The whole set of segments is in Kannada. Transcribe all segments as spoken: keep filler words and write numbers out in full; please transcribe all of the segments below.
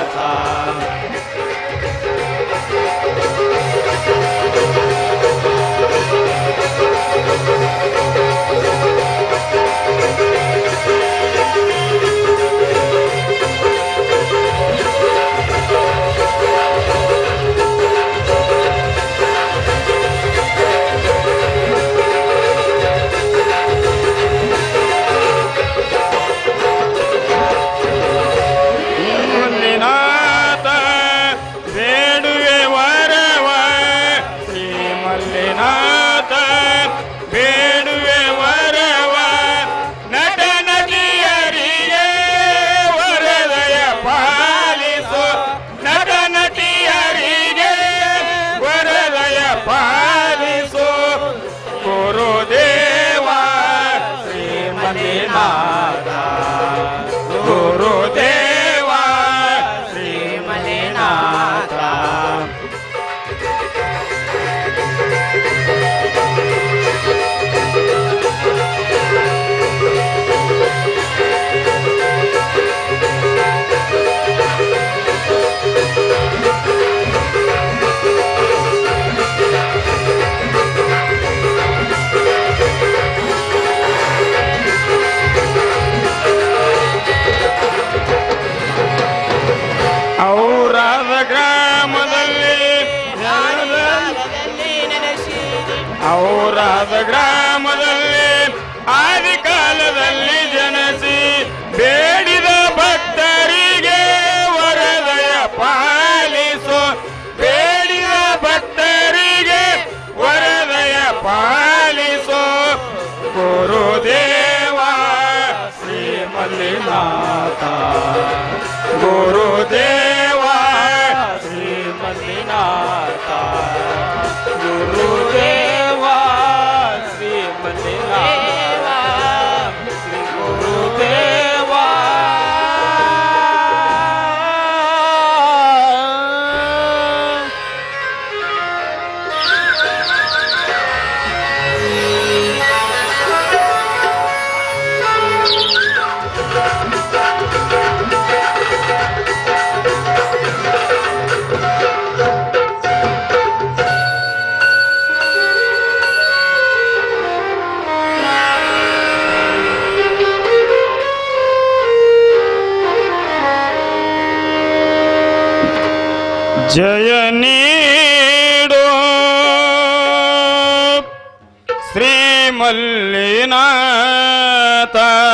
ಔರಾದ ಗ್ರಾಮದಲ್ಲಿ ಆದಿ ಕಾಲದಲ್ಲಿ ಜನಸಿ ಬೇಡಿದ ಭಕ್ತರಿಗೆ ವರದಯ ಪಾಲಿಸೋ ಬೇಡಿದ ಭಕ್ತರಿಗೆ ವರದಯ ಪಾಲಿಸೋ ಗುರುದೇವ ಶ್ರೀ ಮಲ್ಲಿನಾಥ ಗುರುದೇವ ಶ್ರೀ ಮಲ್ಲಿನಾಥ ಗುರುದೇವ ಜಯ ನೀಡೋ ಶ್ರೀ ಮಲ್ಲಿನಾಥ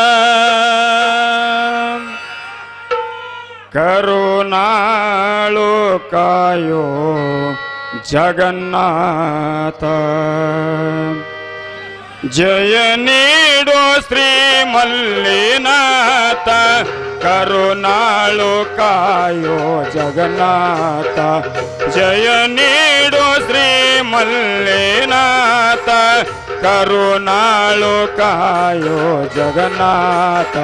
ಕರುಣಾಳು ಕಾಯೋ ಜಗನ್ನಾಥ ಜಯ ನೀಡೋ ಶ್ರೀ ಮಲ್ಲಿನಾಥ ಕರುಣಾಳು ಕಾಯೋ ಜಗನ್ನಾಥ ಜಯ ನೀಡೋ ಶ್ರೀ ಮಲ್ಲಿನಾಥ ಕರುಣಾಳು ಕಾಯೋ ಜಗನ್ನಾಥ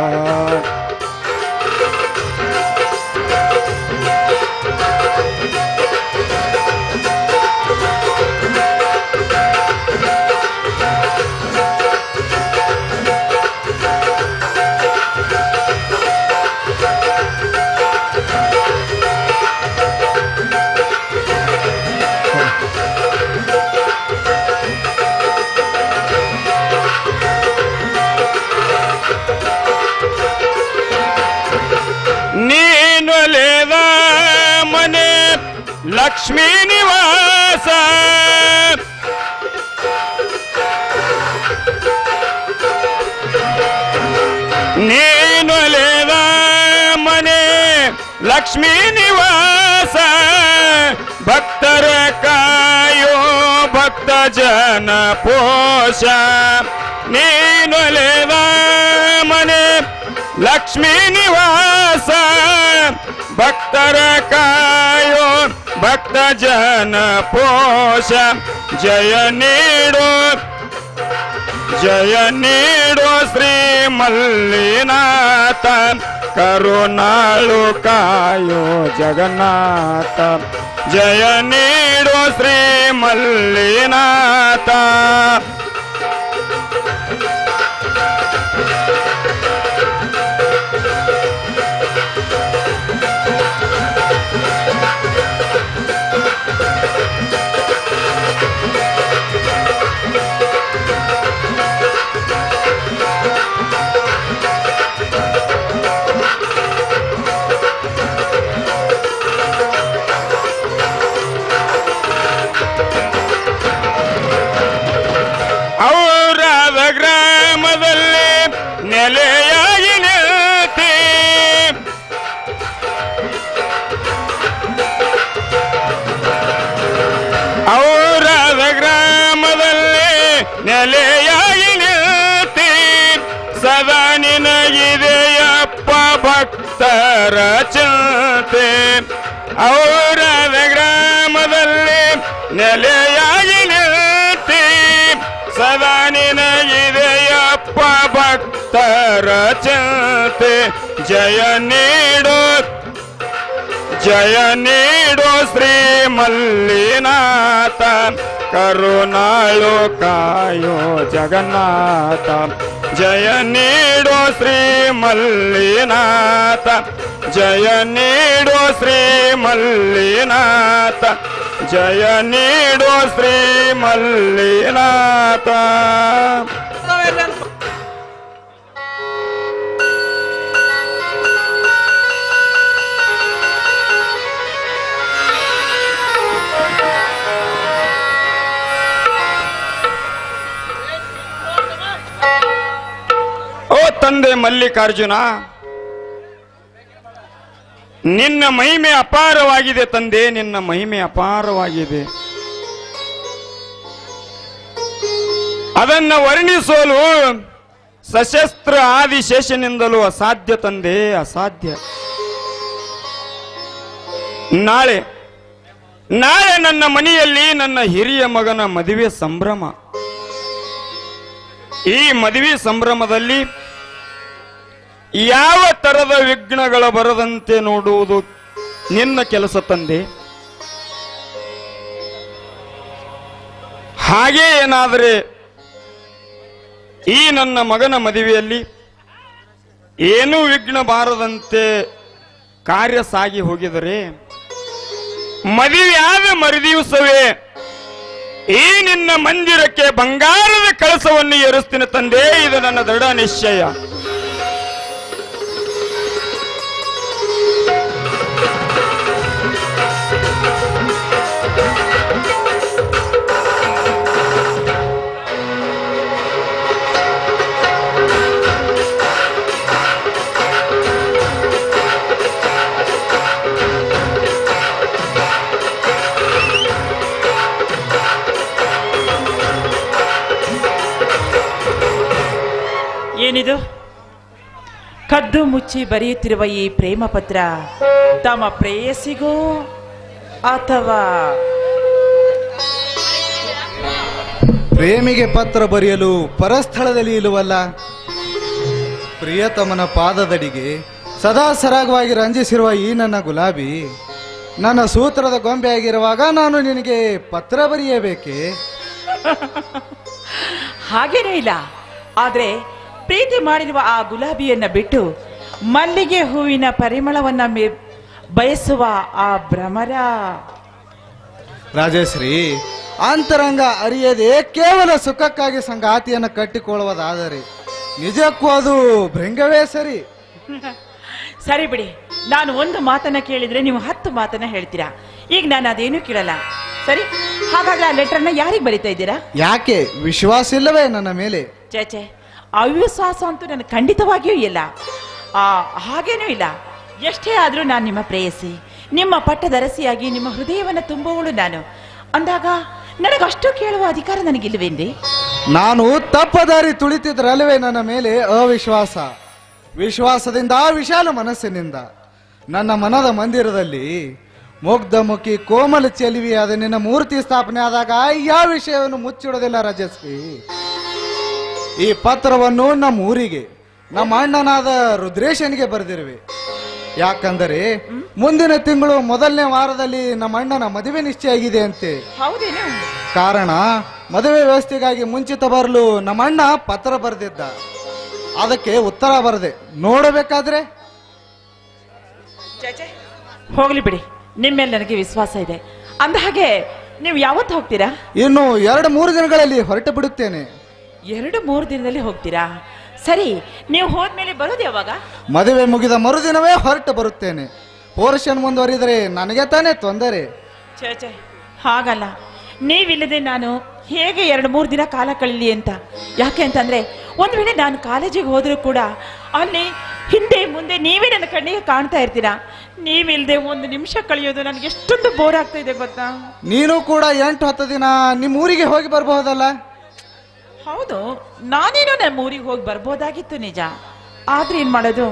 ನೀನೊಲೆದ ಮನೆ ಲಕ್ಷ್ಮೀ ನಿವಾಸ ನೀನೊಲೆದ ಮನೆ ಲಕ್ಷ್ಮೀ ನಿವಾಸ ಭಕ್ತರ ಕಾಯೋ ಭಕ್ತ ಜನ ಪೋಷ ನೀನೊಲೆದ ಮನೆ ಲಕ್ಷ್ಮೀ ನಿವಾಸ ಭಕ್ತರ ಕಾಯೋ ಭಕ್ತ ಜನ ಪೋಷ ಜಯ ನೀಡೋ ಜಯ ನೀಡೋ ಶ್ರೀ ಮಲ್ಲಿನಾಥ ಕರುಣಾಳು ಕಾಯೋ ಜಗನ್ನಾಥ ಜಯ ನೀಡೋ ಶ್ರೀ ಮಲ್ಲಿನಾಥ ಭಕ್ತರ ಚಿಂತೆ ಅವರ ಗ್ರಾಮದಲ್ಲಿ ನೆಲೆಯಾಗಿ ನಿಲ್ತಿ ಸದಾ ನಿನಗಿದೆಯಪ್ಪ ಭಕ್ತರ ಚಿಂತೆ ಜಯ ನೀಡು ಜಯ ನೀಡು ಶ್ರೀ ಮಲ್ಲಿನಾಥ ಕರುಣಾಳು ಕಾಯೋ ಜಗನ್ನಾಥ ಜಯ ನೀಡು ಶ್ರೀ ಮಲ್ಲಿನಾಥ ಜಯ ನೀಡು ಶ್ರೀ ಮಲ್ಲಿನಾಥ ಜಯ ನೀಡು ಶ್ರೀ ಮಲ್ಲಿನಾಥ. ತಂದೆ ಮಲ್ಲಿಕಾರ್ಜುನ, ನಿನ್ನ ಮಹಿಮೆ ಅಪಾರವಾಗಿದೆ ತಂದೆ, ನಿನ್ನ ಮಹಿಮೆ ಅಪಾರವಾಗಿದೆ. ಅದನ್ನ ವರ್ಣಿಸಲು ಸಶಸ್ತ್ರ ಆದಿಶೇಷನಿಂದಲೂ ಅಸಾಧ್ಯ ತಂದೆ, ಅಸಾಧ್ಯ. ನಾಳೆ ನಾಳೆ ನನ್ನ ಮನೆಯಲ್ಲಿ ನನ್ನ ಹಿರಿಯ ಮಗನ ಮದುವೆ ಸಂಭ್ರಮ. ಈ ಮದುವೆ ಸಂಭ್ರಮದಲ್ಲಿ ಯಾವ ತರದ ವಿಘ್ನಗಳ ಬರದಂತೆ ನೋಡುವುದು ನಿನ್ನ ಕೆಲಸ ತಂದೆ. ಹಾಗೆ ಏನಾದರೆ ಈ ನನ್ನ ಮಗನ ಮದುವೆಯಲ್ಲಿ ಏನೂ ವಿಘ್ನ ಬಾರದಂತೆ ಕಾರ್ಯ ಸಾಗಿ ಹೋಗಿದರೆ ಮದುವೆಯಾದ ಮರುದಿವಸವೇ ಈ ನಿನ್ನ ಮಂದಿರಕ್ಕೆ ಬಂಗಾರದ ಕಳಸವನ್ನು ಏರಿಸ್ತೀನಿ ತಂದೆ. ಇದು ನನ್ನ ದೃಢ ನಿಶ್ಚಯ. ಏನಿದು ಕದ್ದು ಮುಚ್ಚಿ ಬರೆಯುತ್ತಿರುವ ಈ ಪ್ರೇಮ ಪತ್ರ ತಮ್ಮ ಪ್ರೇಯಸಿಗೋ ಅಥವಾ ಪ್ರೇಮಿಗೆ ಪತ್ರ ಬರೆಯಲು ಪರಸ್ಥಳದಲ್ಲಿ ಇಲ್ಲವಲ್ಲ? ಪ್ರಿಯತಮನ ಪಾದದಡಿಗೆ ಸದಾ ಸರಾಗವಾಗಿ ರಂಜಿಸಿರುವ ಈ ನನ್ನ ಗುಲಾಬಿ ನನ್ನ ಸೂತ್ರದ ಗೊಂಬೆಯಾಗಿರುವಾಗ ನಾನು ನಿನಗೆ ಪತ್ರ ಬರೆಯಬೇಕೆ? ಹಾಗೇನೂ ಇಲ್ಲ. ಆದ್ರೆ ಪ್ರೀತಿ ಮಾಡಿರುವ ಆ ಗುಲಾಬಿಯನ್ನ ಬಿಟ್ಟು ಮಲ್ಲಿಗೆ ಹೂವಿನ ಪರಿಮಳವನ್ನ ಬಯಸುವ ಆ ಭ್ರಮರ. ರಾಜಶ್ರೀ, ಅಂತರಂಗ ಅರಿಯದೆ ಕೇವಲ ಸುಖಕ್ಕಾಗಿ ಸಂಗಾತಿಯನ್ನು ಕಟ್ಟಿಕೊಳ್ಳುವುದಾದರೆ ನಿಜಕ್ಕೂ ಅದು ಭೃಂಗವೇ ಸರಿ. ಸರಿ ಬಿಡಿ, ನಾನು ಒಂದು ಮಾತನ್ನ ಕೇಳಿದ್ರೆ ನೀವು ಹತ್ತು ಮಾತನ್ನ ಹೇಳ್ತೀರಾ. ಈಗ ನಾನು ಅದೇನು ಕೇಳಲ್ಲ. ಸರಿ, ಹಾಗಾದ್ರೆ ಆ ಲೆಟರ್ನ ಯಾರಿಗೆ ಬರೀತಾ ಇದ್ದೀರಾ? ಯಾಕೆ ವಿಶ್ವಾಸ ಇಲ್ಲವೇ ನನ್ನ ಮೇಲೆ? ಚೇಚೆ, ಅವಿಶ್ವಾಸ ಅಂತೂ ನನಗೆ ಖಂಡಿತವಾಗಿಯೂ ಇಲ್ಲ. ಆ ಹಾಗೇನೂ ಇಲ್ಲ. ಎಷ್ಟೇ ಆದರೂ ನಾನು ನಿಮ್ಮ ಪ್ರೇಯಸಿ, ನಿಮ್ಮ ಪಟ್ಟದರಸಿಯಾಗಿ ನಿಮ್ಮ ಹೃದಯವನ್ನು ತುಂಬುವವಳು ನಾನು ಅಂದಾಗ ನನಗಷ್ಟು ಕೇಳುವ ಅಧಿಕಾರ ನನಗಿಲ್ವೇನ್ರಿ? ನಾನು ತಪ್ಪದಾರಿ ತುಳಿತಿದ್ರಲ್ಲವೇ ನನ್ನ ಮೇಲೆ ಅವಿಶ್ವಾಸ. ವಿಶ್ವಾಸದಿಂದ ವಿಶಾಲ ಮನಸ್ಸಿನಿಂದ ನನ್ನ ಮನದ ಮಂದಿರದಲ್ಲಿ ಮುಗ್ಧಮುಖಿ ಕೋಮಲ ಚೆಲುವಿಯಾದ ನಿನ್ನ ಮೂರ್ತಿ ಸ್ಥಾಪನೆ ಆದಾಗ ಯಾವ ವಿಷಯವನ್ನು ಮುಚ್ಚಿಡೋದಿಲ್ಲ ರಾಜಶ್ರೀ. ಈ ಪತ್ರವನ್ನು ನಮ್ಮ ಊರಿಗೆ ನಮ್ಮ ಅಣ್ಣನಾದ ರುದ್ರೇಶನಿಗೆ ಬರೆದಿರುವೆ. ಯಾಕಂದರೆ ಮುಂದಿನ ತಿಂಗಳು ಮೊದಲನೇ ವಾರದಲ್ಲಿ ನಮ್ಮ ಅಣ್ಣನ ಮದುವೆ ನಿಶ್ಚಯ ಆಗಿದೆ ಅಂತೆ. ಹೌದೇನು? ಕಾರಣ ಮದುವೆ ವ್ಯವಸ್ಥೆಗಾಗಿ ಮುಂಚಿತ ಬರಲು ನಮ್ಮ ಅಣ್ಣ ಪತ್ರ ಬರೆದಿದ್ದ. ಅದಕ್ಕೆ ಉತ್ತರ ಬರದೆ ನೋಡಬೇಕಾದ್ರೆ ಹೋಗ್ಲಿ ಬಿಡಿ, ನಿಮ್ಮೇಲೆ ನನಗೆ ವಿಶ್ವಾಸ ಇದೆ. ಅಂದ ಹಾಗೆ ನೀವು ಯಾವತ್ತು ಹೋಗ್ತೀರಾ? ಇನ್ನು ಎರಡು ಮೂರು ದಿನಗಳಲ್ಲಿ ಹೊರಟು ಬಿಡುತ್ತೇನೆ. ಎರಡು ಮೂರು ದಿನದಲ್ಲಿ ಹೋಗ್ತೀರಾ? ಸರಿ, ನೀವು ಹೋದ್ಮೇಲೆ ಬರೋದು ಯಾವಾಗ? ಮದುವೆ ಮುಗಿದ ಮರುದಿನವೇ ಹೊರಟು ಬರುತ್ತೇನೆ. ಪೋರ್ಷನ್ ಮುಂದುವರಿದರೆ ನನಗೆ ತಾನೇ ತೊಂದರೆ. ಛೇ ಛೇ, ಹಾಗಲ್ಲ. ನೀವಿಲ್ಲದೆ ನಾನು ಹೇಗೆ ಎರಡು ಮೂರು ದಿನ ಕಾಲ ಕಳೀಲಿ ಅಂತ. ಯಾಕೆ ಅಂತಂದ್ರೆ ಒಂದು ವೇಳೆ ನಾನು ಕಾಲೇಜಿಗೆ ಹೋದರೂ ಕೂಡ ಅಲ್ಲಿ ಹಿಂದೆ ಮುಂದೆ ನೀವೇ ನನ್ನ ಕಣ್ಣಿಗೆ ಕಾಣ್ತಾ ಇರ್ತೀರಾ. ನೀವಿಲ್ಲದೆ ಒಂದು ನಿಮಿಷ ಕಳೆಯೋದು ನನಗೆ ಎಷ್ಟೊಂದು ಬೋರ್ ಆಗ್ತಾ ಇದೆ ಗೊತ್ತಾ? ನೀನು ಕೂಡ ಎಂಟು ಹತ್ತು ದಿನ ನಿಮ್ಮ ಊರಿಗೆ ಹೋಗಿ ಬರಬಹುದಲ್ಲ? ಹೌದು, ನಾನೇನೋ ನಮ್ಮ ಊರಿಗೆ ಹೋಗಿ ಬರ್ಬೋದಾಗಿತ್ತು ನಿಜ. ಆದ್ರೆ ಏನ್ ಮಾಡೋದು,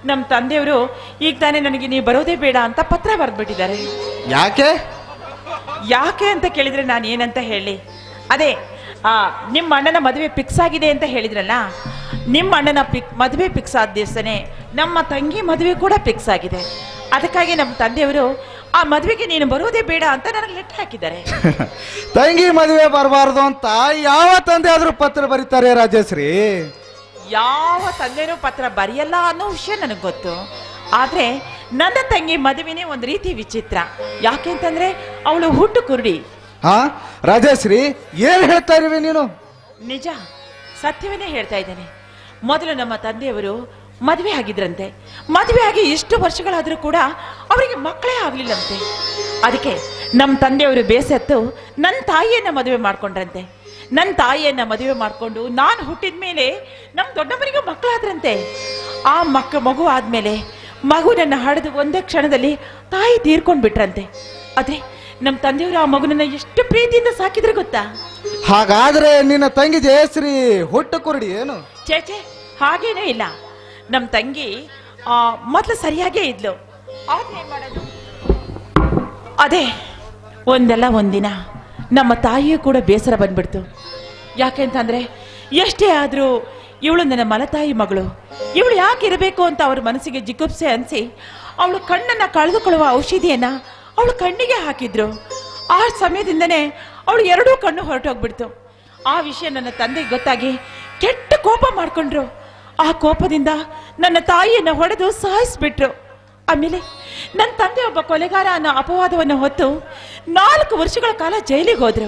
ನಮ್ಮ ತಂದೆಯವರು ಈಗ ತಾನೇ ನನಗೆ ನೀವು ಬರೋದೇ ಬೇಡ ಅಂತ ಪತ್ರ ಬರೆದ್ಬಿಟ್ಟಿದ್ದಾರೆ. ಯಾಕೆ ಯಾಕೆ ಅಂತ ಕೇಳಿದ್ರೆ ನಾನು ಏನಂತ ಹೇಳಿ, ಅದೇ ಆ ನಿಮ್ಮ ಅಣ್ಣನ ಮದುವೆ ಫಿಕ್ಸ್ ಆಗಿದೆ ಅಂತ ಹೇಳಿದ್ರಲ್ಲ, ನಿಮ್ಮ ಅಣ್ಣನ ಪಿಕ್ ಮದುವೆ ಫಿಕ್ಸ್ ಆದ ದಿವಸನೇ ನಮ್ಮ ತಂಗಿ ಮದುವೆ ಕೂಡ ಫಿಕ್ಸ್ ಆಗಿದೆ. ಅದಕ್ಕಾಗಿ ನಮ್ಮ ತಂದೆಯವರು ಆ ಮದುವೆಗೆ ನೀನು ಬರೋದೇ ಬೇಡ ಅಂತ ನನಗೆ ಲೆಟರ್ ಹಾಕಿದ್ದಾರೆ. ತಂಗಿ ಮದುವೆ ಬರಬಾರ್ದು ಅಂತ ಯಾವ ತಂದೆ ಆದ್ರೂ ಪತ್ರ ಬರೀತಾರೆ ರಾಜಶ್ರೀ? ಯಾವ ತಂದೆನೂ ಪತ್ರ ಬರೆಯಲ್ಲ ಅನ್ನೋ ವಿಷಯ ನನಗೆ ಗೊತ್ತು. ಆದ್ರೆ ನನ್ನ ತಂಗಿ ಮದುವೆನೇ ಒಂದು ರೀತಿ ವಿಚಿತ್ರ. ಯಾಕೆ ಅಂತಂದ್ರೆ ಅವಳು ಹುಟ್ಟು ಕುರುಡಿ. ಹಾ ರಾಜಶ್ರೀ, ಏನ್ ಹೇಳ್ತಾ ಇರುವೆ ನೀನು? ನಿಜ, ಸತ್ಯವನ್ನೇ ಹೇಳ್ತಾ ಇದ್ದೇನೆ. ಮೊದಲು ನಮ್ಮ ತಂದೆಯವರು ಮದುವೆ ಆಗಿದ್ರಂತೆ. ಮದುವೆ ಆಗಿ ಇಷ್ಟು ವರ್ಷಗಳಾದ್ರೂ ಕೂಡ ಅವರಿಗೆ ಮಕ್ಕಳೇ ಆಗ್ಲಿಲ್ಲಂತೆ. ಅದಕ್ಕೆ ನಮ್ಮ ತಂದೆಯವರು ಬೇಸತ್ತು ನನ್ನ ತಾಯಿಯನ್ನ ಮದುವೆ ಮಾಡ್ಕೊಂಡ್ರಂತೆ. ನನ್ನ ತಾಯಿಯನ್ನ ಮದುವೆ ಮಾಡ್ಕೊಂಡು ನಾನು ಹುಟ್ಟಿದ ಮೇಲೆ ನಮ್ಮ ದೊಡ್ಡಮ್ಮನಿಗೂ ಮಕ್ಕಳಾದ್ರಂತೆ. ಆ ಮಕ್ಕ ಮಗು ಆದ್ಮೇಲೆ ಮಗುನನ್ನ ಹಡೆದು ಒಂದೇ ಕ್ಷಣದಲ್ಲಿ ತಾಯಿ ತೀರ್ಕೊಂಡ್ಬಿಟ್ರಂತೆ. ಆದ್ರೆ ನಮ್ಮ ತಂದೆಯವರು ಆ ಮಗುನನ್ನ ಎಷ್ಟು ಪ್ರೀತಿಯಿಂದ ಸಾಕಿದ್ರೆ ಗೊತ್ತಾ? ಹಾಗಾದ್ರೆ ನಿನ್ನ ತಂಗಿ ಜಯಶ್ರೀ ಹುಟ್ಟು ಕುರುಡಿ ಏನು? ಚೇಚೆ, ಹಾಗೇನೂ ಇಲ್ಲ. ನಮ್ಮ ತಂಗಿ ಆ ಮೊದಲು ಸರಿಯಾಗೇ ಇದ್ಲು. ಆದ್ರೆ ಏನ್ ಮಾಡೋದು, ಅದೇ ಒಂದಲ್ಲ ಒಂದಿನ ನಮ್ಮ ತಾಯಿಯೂ ಕೂಡ ಬೇಸರ ಬಂದ್ಬಿಡ್ತು. ಯಾಕೆಂತಂದ್ರೆ ಎಷ್ಟೇ ಆದ್ರೂ ಇವಳು ನನ್ನ ಮಲತಾಯಿ ಮಗಳು, ಇವಳು ಯಾಕೆ ಇರಬೇಕು ಅಂತ ಅವ್ರ ಮನಸ್ಸಿಗೆ ಜಿಗುಪ್ಸೆ ಅನ್ಸಿ ಅವಳು ಕಣ್ಣನ್ನ ಕಳೆದುಕೊಳ್ಳುವ ಔಷಧಿಯನ್ನ ಅವಳು ಕಣ್ಣಿಗೆ ಹಾಕಿದ್ರು. ಆ ಸಮಯದಿಂದನೇ ಅವಳು ಎರಡೂ ಕಣ್ಣು ಹೊರಟೋಗ್ಬಿಡ್ತು. ಆ ವಿಷಯ ನನ್ನ ತಂದೆಗೆ ಗೊತ್ತಾಗಿ ಕೆಟ್ಟ ಕೋಪ ಮಾಡ್ಕೊಂಡ್ರು. ಆ ಕೋಪದಿಂದ ನನ್ನ ತಾಯಿಯನ್ನ ಹೊಡೆದು ಸಾಯಿಸ್ಬಿಟ್ರು. ಆಮೇಲೆ ನನ್ನ ತಂದೆ ಒಬ್ಬ ಕೊಲೆಗಾರ ಅನ್ನೋ ಅಪವಾದವನ್ನು ಹೊತ್ತು ನಾಲ್ಕು ವರ್ಷಗಳ ಕಾಲ ಜೈಲಿಗೆ ಹೋದ್ರು.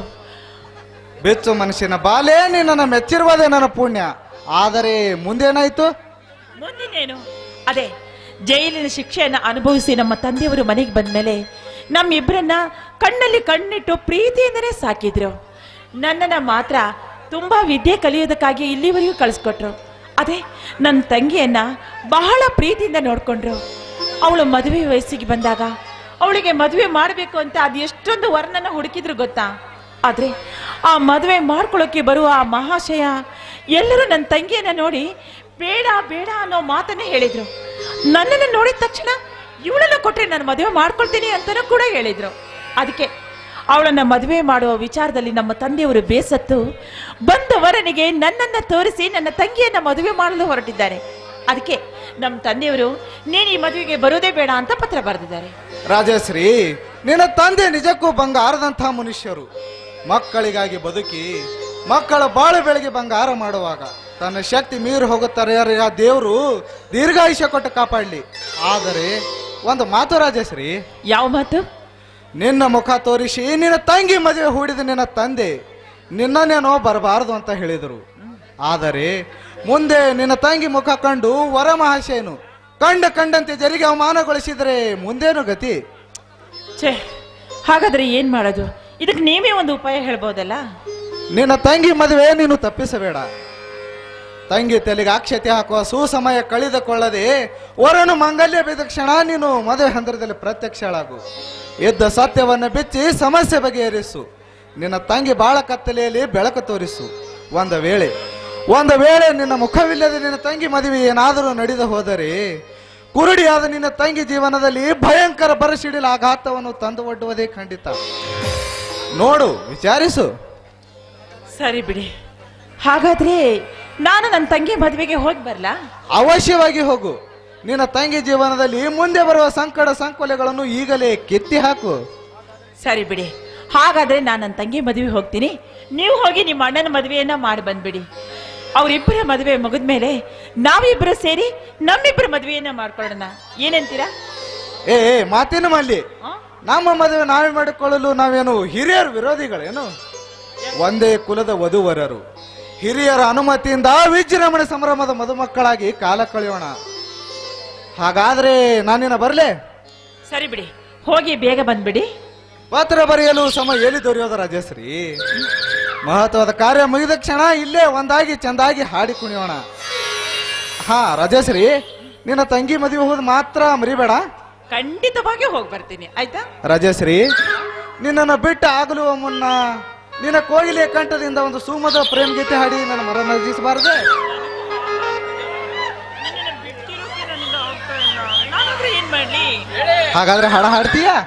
ಬೆಚ್ಚು ಮನುಷ್ಯನ ಬಾಲೇ ನಿನ್ನ ಮೆಚ್ಚಿರುವುದೇ ನನ್ನ ಪುಣ್ಯ. ಆದರೆ ಮುಂದೇನಾಯ್ತು? ಮುಂದಿನೇನು, ಅದೇ ಜೈಲಿನ ಶಿಕ್ಷೆಯನ್ನ ಅನುಭವಿಸಿ ನಮ್ಮ ತಂದೆಯವರು ಮನೆಗೆ ಬಂದ್ಮೇಲೆ ನಮ್ಮಿಬ್ಬರನ್ನ ಕಣ್ಣಲ್ಲಿ ಕಣ್ಣಿಟ್ಟು ಪ್ರೀತಿಯಿಂದನೇ ಸಾಕಿದ್ರು. ನನ್ನನ್ನ ಮಾತ್ರ ತುಂಬಾ ವಿದ್ಯೆ ಕಲಿಯೋದಕ್ಕಾಗಿ ಇಲ್ಲಿವರೆಗೂ ಕಳಿಸ್ಕೊಟ್ರು. ಅದೇ ನನ್ನ ತಂಗಿಯನ್ನ ಬಹಳ ಪ್ರೀತಿಯಿಂದ ನೋಡ್ಕೊಂಡ್ರು. ಅವಳು ಮದುವೆ ವಯಸ್ಸಿಗೆ ಬಂದಾಗ ಅವಳಿಗೆ ಮದುವೆ ಮಾಡಬೇಕು ಅಂತ ಅದು ಎಷ್ಟೊಂದು ವರ್ಣನ ಹುಡುಕಿದ್ರು ಗೊತ್ತಾ? ಆದ್ರೆ ಆ ಮದುವೆ ಮಾಡ್ಕೊಳ್ಳೋಕೆ ಬರುವ ಆ ಮಹಾಶಯ ಎಲ್ಲರೂ ನನ್ನ ತಂಗಿಯನ್ನ ನೋಡಿ ಬೇಡ ಬೇಡ ಅನ್ನೋ ಮಾತನ್ನೇ ಹೇಳಿದ್ರು. ನನ್ನನ್ನು ನೋಡಿದ ತಕ್ಷಣ ಇವಳನ್ನ ಕೊಟ್ರೆ ನಾನು ಮದುವೆ ಮಾಡ್ಕೊಳ್ತೀನಿ ಅಂತಾನೂ ಕೂಡ ಹೇಳಿದ್ರು. ಅದಕ್ಕೆ ಅವಳನ್ನ ಮದುವೆ ಮಾಡುವ ವಿಚಾರದಲ್ಲಿ ನಮ್ಮ ತಂದೆಯವರು ಬೇಸತ್ತು ಬಂದ ವರನಿಗೆ ನನ್ನನ್ನ ತೋರಿಸಿ ನನ್ನ ತಂಗಿಯನ್ನ ಮದುವೆ ಮಾಡಲು ಹೊರಟಿದ್ದಾರೆ. ಅದಕ್ಕೆ ನಮ್ಮ ತಂದೆಯವರು ನೀನು ಈ ಮದುವೆಗೆ ಬರೋದೇ ಬೇಡ ಅಂತ ಪತ್ರ ಬರೆದಿದ್ದಾರೆ. ರಾಜಶ್ರೀ, ನಿನ್ನ ತಂದೆ ನಿಜಕ್ಕೂ ಬಂಗಾರದಂತಹ ಮನುಷ್ಯರು. ಮಕ್ಕಳಿಗಾಗಿ ಬದುಕಿ ಮಕ್ಕಳ ಬಾಳು ಬೆಳಗ್ಗೆ ಬಂಗಾರ ಮಾಡುವಾಗ ತನ್ನ ಶಕ್ತಿ ಮೀರಿ ಹೋಗುತ್ತಾರೆ ಆ ದೇವರು ದೀರ್ಘಾಯುಷ್ಯ ಕೊಟ್ಟು ಕಾಪಾಡಲಿ. ಆದರೆ ಒಂದು ಮಾತು ರಾಜಶ್ರೀ. ಯಾವ ಮಾತು? ನಿನ್ನ ಮುಖ ತೋರಿಸಿ ನಿನ್ನ ತಂಗಿ ಮದುವೆ ಹೂಡಿದ ನಿನ್ನ ತಂದೆ ನಿನ್ನನ್ನೇನೋ ಬರಬಾರದು ಅಂತ ಹೇಳಿದರು. ಆದರೆ ಮುಂದೆ ನಿನ್ನ ತಂಗಿ ಮುಖ ಕಂಡು ವರ ಮಹಾಶಯನು ಕಂಡ ಕಂಡಂತೆ ಜರಿಗೆ ಅವಮಾನಗೊಳಿಸಿದರೆ ಮುಂದೇನು ಗತಿ? ಛೇ, ಹಾಗಾದ್ರೆ ಏನ್ ಮಾಡೋದು? ಇದಕ್ಕೆ ನೀವೇ ಒಂದು ಉಪಾಯ ಹೇಳ್ಬೋದಲ್ಲ? ನಿನ್ನ ತಂಗಿ ಮದುವೆ ನೀನು ತಪ್ಪಿಸಬೇಡ. ತಂಗಿ ತಲೆಗೆ ಅಕ್ಷತೆ ಹಾಕುವ ಸುಸಮಯ ಕಳೆದುಕೊಳ್ಳದೆ ವರನು ಮಂಗಲ್ಯ ಬಿದ್ದ ಕ್ಷಣ ನೀನು ಮದುವೆ ಹಂತರದಲ್ಲಿ ಪ್ರತ್ಯಕ್ಷಳಾಗು. ಇದ್ದ ಸತ್ಯವನ್ನು ಬಿಚ್ಚಿ ಸಮಸ್ಯೆ ಬಗೆಹರಿಸು. ನಿನ್ನ ತಂಗಿ ಬಾಳ ಕತ್ತಲೆಯಲ್ಲಿ ಬೆಳಕು ತೋರಿಸು. ಒಂದು ವೇಳೆ ಒಂದು ವೇಳೆ ನಿನ್ನ ಮುಖವಿಲ್ಲದೆ ನಿನ್ನ ತಂಗಿ ಮದುವೆ ಏನಾದರೂ ನಡೆದು ಹೋದರೆ ಕುರುಡಿಯಾದ ನಿನ್ನ ತಂಗಿ ಜೀವನದಲ್ಲಿ ಭಯಂಕರ ಬರಸಿಡಿಲ ಆಘಾತವನ್ನು ತಂದು ಒಡ್ಡುವುದೇ ಖಂಡಿತ. ನೋಡು, ವಿಚಾರಿಸು. ಸರಿ ಬಿಡಿ, ಹಾಗಾದ್ರೆ ನಾನು ನನ್ನ ತಂಗಿ ಮದುವೆಗೆ ಹೋಗಿ ಬರ್ಲಾ? ಅವಶ್ಯವಾಗಿ ಹೋಗು. ನಿನ್ನ ತಂಗಿ ಜೀವನದಲ್ಲಿ ಮುಂದೆ ಬರುವ ಸಂಕಟ ಸಂಕೋಲೆಗಳನ್ನು ಈಗಲೇ ಕೆತ್ತಿ ಹಾಕು. ಸರಿ ಬಿಡಿ, ಹಾಗಾದ್ರೆ ನಾನು ನನ್ನ ತಂಗಿ ಮದುವೆ ಹೋಗ್ತೀನಿ. ನೀವು ಹೋಗಿ ನಿಮ್ಮ ಅಣ್ಣನ ಮದುವೆಯನ್ನ ಮಾಡಿ ಬಂದ್ಬಿಡಿ. ಅವರಿಬ್ಬರ ಮದುವೆ ಮುಗಿದ್ಮೇಲೆ ನಾವಿಬ್ಬರು ಸೇರಿ ನಮ್ಮಿಬ್ಬರ ಮದುವೆಯನ್ನ ಮಾಡ್ಕೊಳ್ಳೋಣ. ಏನಂತೀರಾ? ಏ ಮಾತಿನ ಮಲ್ಲಿ, ನಮ್ಮ ಮದುವೆ ನಾವೇ ಮಾಡಿಕೊಳ್ಳಲು ನಾವೇನು ಹಿರಿಯರು ವಿರೋಧಿಗಳೇನು? ಒಂದೇ ಕುಲದ ವಧುವರರು. ಹಿರಿಯರ ಅನುಮತಿಯಿಂದ ವಿಜೃಂಭಣೆ ಸಂಭ್ರಮದ ಮದುಮಕ್ಕಳಾಗಿ ಕಾಲ ಕಳೆಯೋಣ. ಹಾಗಾದ್ರೆ ನಾನಿನ್ನ ಬರ್ಲೆ? ಸರಿ ಬಿಡಿ, ಹೋಗಿ ಬೇಗ ಬಂದ್ಬಿಡಿ. ಪತ್ರ ಬರೆಯಲು ಸಮಯ ಎಲ್ಲಿ ದೊರೆಯೋದ ರಾಜಶ್ರೀ? ಮಹತ್ವದ ಕಾರ್ಯ ಮುಗಿದ ಕ್ಷಣ ಇಲ್ಲೇ ಒಂದಾಗಿ ಚಂದಾಗಿ ಹಾಡಿ ಕುಣಿಯೋಣ. ಹಾ ರಾಜಶ್ರೀ, ನಿನ್ನ ತಂಗಿ ಮದುವೆ ಹೋದ್ ಮಾತ್ರ ಮರಿಬೇಡ. ಖಂಡಿತವಾಗಿ ಹೋಗಿ ಬರ್ತೀನಿ, ಆಯ್ತಾ? ರಾಜಶ್ರೀ, ನಿನ್ನನ್ನು ಬಿಟ್ಟು ಆಗಲುವ ಮುನ್ನ ನಿನ್ನ ಕೋಗಿಲೆಯ ಕಂಠದಿಂದ ಒಂದು ಸುಮದ ಪ್ರೇಮ ಗೀತೆ ಹಾಡಿ ನನ್ನ ಮರ ನಜಿಸಬಾರದೆ? ಮಾಡ್ಲಿ? ಹಾಗಾದ್ರೆ ಹಾಡ ಹಾಡ್ತೀಯಾ?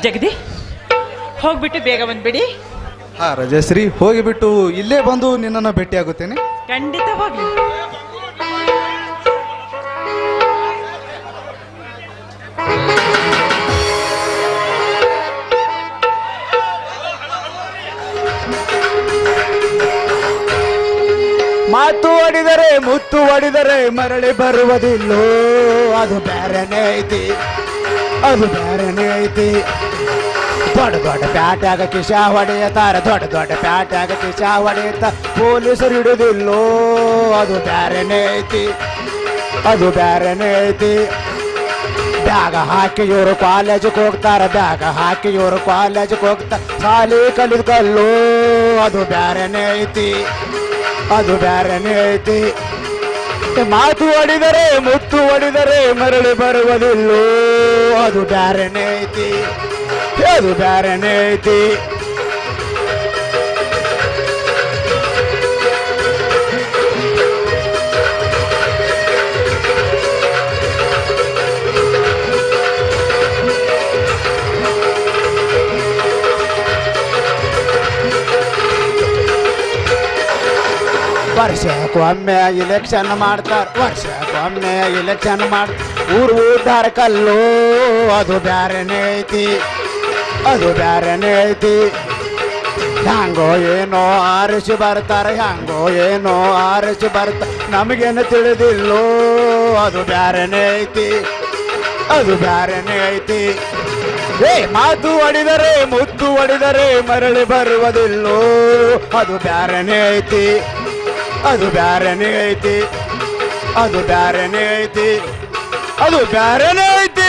ಜಗದಿ ಹೋಗ್ಬಿಟ್ಟು ಬೇಗ ಬಂದ್ಬಿಡಿ. ಹಾ ರಜಶ್ರೀ, ಹೋಗಿಬಿಟ್ಟು ಇಲ್ಲೇ ಬಂದು ನಿನ್ನನ್ನು ಭೇಟಿಯಾಗುತ್ತೇನೆ. ಖಂಡಿತವಾಗ್ಲಿ. ಮಾತು ಹೊಡಿದರೆ ಮುತ್ತು ಹೊಡಿದರೆ ಮರಳಿ ಬರುವುದಿಲ್ಲೋ, ಅದು ಬ್ಯಾರನೇ ಐತಿ, ಅದು ಬ್ಯಾರನೇ ಐತಿ. ದೊಡ್ಡ ದೊಡ್ಡ ಪ್ಯಾಟ್ಯಾಗ ಕಿಶ ಹೊಡೆಯತಾರ, ದೊಡ್ಡ ದೊಡ್ಡ ಪ್ಯಾಟ್ಯಾಗ ಕಿಶ ಹೊಡೆಯತ ಪೊಲೀಸರು ಹಿಡಿದಿಲ್ಲೋ, ಅದು ಬ್ಯಾರನೇ ಐತಿ, ಅದು ಬ್ಯಾರನೇ ಐತಿ. ಬ್ಯಾಗ ಹಾಕಿ ಇವರು ಕಾಲೇಜಿಗೆ ಹೋಗ್ತಾರ, ಬ್ಯಾಗ ಹಾಕಿ ಇವರು ಕಾಲೇಜಿಗೆ ಹೋಗ್ತಾರ, ಸಾಲಿ ಕಲಿದ್ಕಲ್ಲೋ, ಅದು ಬ್ಯಾರನೇ ಐತಿ, ಅದು ಬ್ಯಾರನೇ ಐತಿ. ಮಾತು ಹೊಡಿದರೆ ಮುತ್ತು ಹೊಡಿದರೆ ಮರಳಿ ಬರುವುದಿಲ್ಲೋ, ಅದು ಬ್ಯಾರನೇ ಐತಿ, ಅದು ಬ್ಯಾರನೇ ಐತಿ. ವರ್ಷಕ್ಕೊಮ್ಮೆ ಇಲೆಕ್ಷನ್ ಮಾಡ್ತಾರ, ವರ್ಷಕ್ಕೊಮ್ಮೆ ಇಲೆಕ್ಷನ್ ಮಾಡ್ ಊರು ಉದ್ದಾರ ಕಲ್ಲು, ಅದು ಬ್ಯಾರನೇ ಐತಿ, ಅದು ಬ್ಯಾರನೇ ಐತಿ. ಹ್ಯಾಂಗೋ ಏನೋ ಆರಿಸಿ ಬರ್ತಾರ, ಹ್ಯಾಂಗೋ ಏನೋ ಆರಿಸಿ ಬರ್ತಾರ, ನಮಗೇನು ತಿಳಿದಿಲ್ಲೋ, ಅದು ಬ್ಯಾರನೇ ಐತಿ, ಅದು ಬ್ಯಾರನೇ ಐತಿ. ಏ ಮಾತು ಹೊಡಿದರೆ ಮುತ್ತು ಹೊಡಿದರೆ ಮರಳಿ ಬರುವುದಿಲ್ಲೋ, ಅದು ಬ್ಯಾರನೇ ಐತಿ, ಅದು ಬ್ಯಾರನೇ ಐತಿ, ಅದು ಬ್ಯಾರನೇ ಐತಿ, ಅದು ಬ್ಯಾರನೇ ಐತಿ.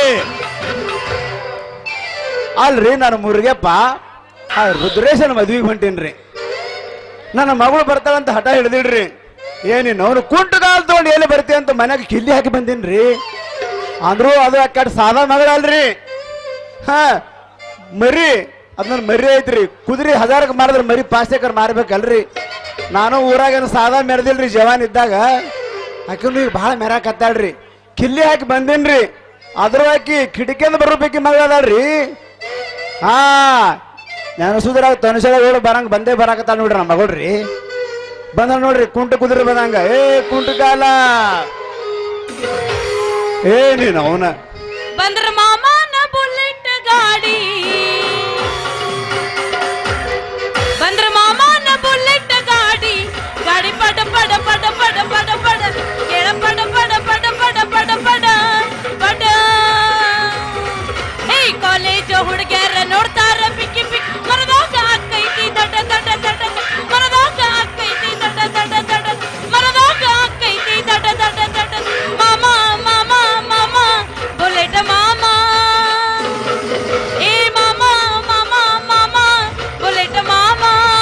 ಅಲ್ರಿ ನಾನು ಮುರುಗಪ್ಪ ಆ ರುದ್ರೇಶನ ಮದ್ವಿಗೆ ಹೊಂಟೀನ್ರಿ. ನನ್ನ ಮಗಳು ಬರ್ತಾಳಂತ ಹಠ ಹಿಡ್ದಿಡ್ರಿ. ಏನಿನ್ನು ಅವನು ಕುಂಟು ಕಾಲ್ ತಗೊಂಡು ಎಲ್ಲಿ ಬರ್ತೀವಿ ಅಂತ ಮನೆಗೆ ಕಿಲ್ಲಿ ಹಾಕಿ ಬಂದೀನ್ರಿ. ಅಂದ್ರೂ ಅದು ಅಕ್ಕಡ ಸಾದಾ ಮಗಳಲ್ರಿ. ಹಾ ಮರಿ ಅದನ್ನ ಮರಿ ಐತ್ರಿ. ಕುದುರೆ ಹಜಾರಕ್ಕೆ ಮಾರಿದ್ರೆ ಮರಿ ಪಾಸ್ಟೇಕರ್ ಮಾರ್ಬೇಕಲ್ರಿ. ನಾನು ಊರಾಗೇನು ಸಾದಾ ಮೆರೆದಿಲ್ರಿ ಜವಾನ್ ಇದ್ದಾಗ. ಆಕಿನು ಈಗ ಭಾಳ ಮೆರಾಕತ್ತಾಳ್ರಿ. ಕಿಲ್ಲಿ ಹಾಕಿ ಬಂದೇನ್ರಿ. ಅದ್ರ ಹಾಕಿ ಕಿಟಕಿಯಿಂದ ಬರಬೇಕಿ ಮಗ ಅದಾಳ್ರಿ. ಹಾ ನೆನಸುದ್ರಾಗ ತನುಸಳ ಬರಂಗ ಬಂದೇ ಬರಾಕತ್ತಾಳ ನೋಡ್ರಿ ನಮ್ಮ ಮಗಳ್ರಿ. ಬಂದ ನೋಡ್ರಿ ಕುಂಟ ಕುದುರೆ ಬಂದಂಗ. ಏ ಕುಂಟ ಕಾಲ ಏ ನೀನು ಅವನ ಬಂದ್ರ ಮಾಮನ ಬುಲೆಟ್ ಗಾಡಿ, ಬಂದ್ರ ಮಾಮನ ಬುಲೆಟ್ ಗಾಡಿ, ಗಾಡಿ ಪಡ ಪಡ ಪಡ ಪಡ ಪಡ ಪಡ ಕೇಳ ಪಡ ಪಡ ಪಡ ಪಡ ಪಡ ಪಡ ಪಡ. ಏ ಕಾಲೇಜ್ ಹುಡುಗ್ಯಾರ ನೋಡ್ತಾರ ಪಿಕ್ಕಿ ಪಿಕ್ಕಿ, ಮರದಾಗ ಅಕ್ಕೈತಿ ದಡ ದಡ ದಡ, ಮರದಾಗ ಅಕ್ಕೈತಿ ದಡ ದಡ ದಡ, ಮರದಾಗ ಅಕ್ಕೈತಿ ದಡ ದಡ ದಡ. ಮಾಮ ಮಾಮ ಮಾಮ ಬುಲೆಟ್ ಮಾಮ, ಏ ಮಾಮ ಮಾಮ ಮಾಮ ಬುಲೆಟ್ ಮಾಮ.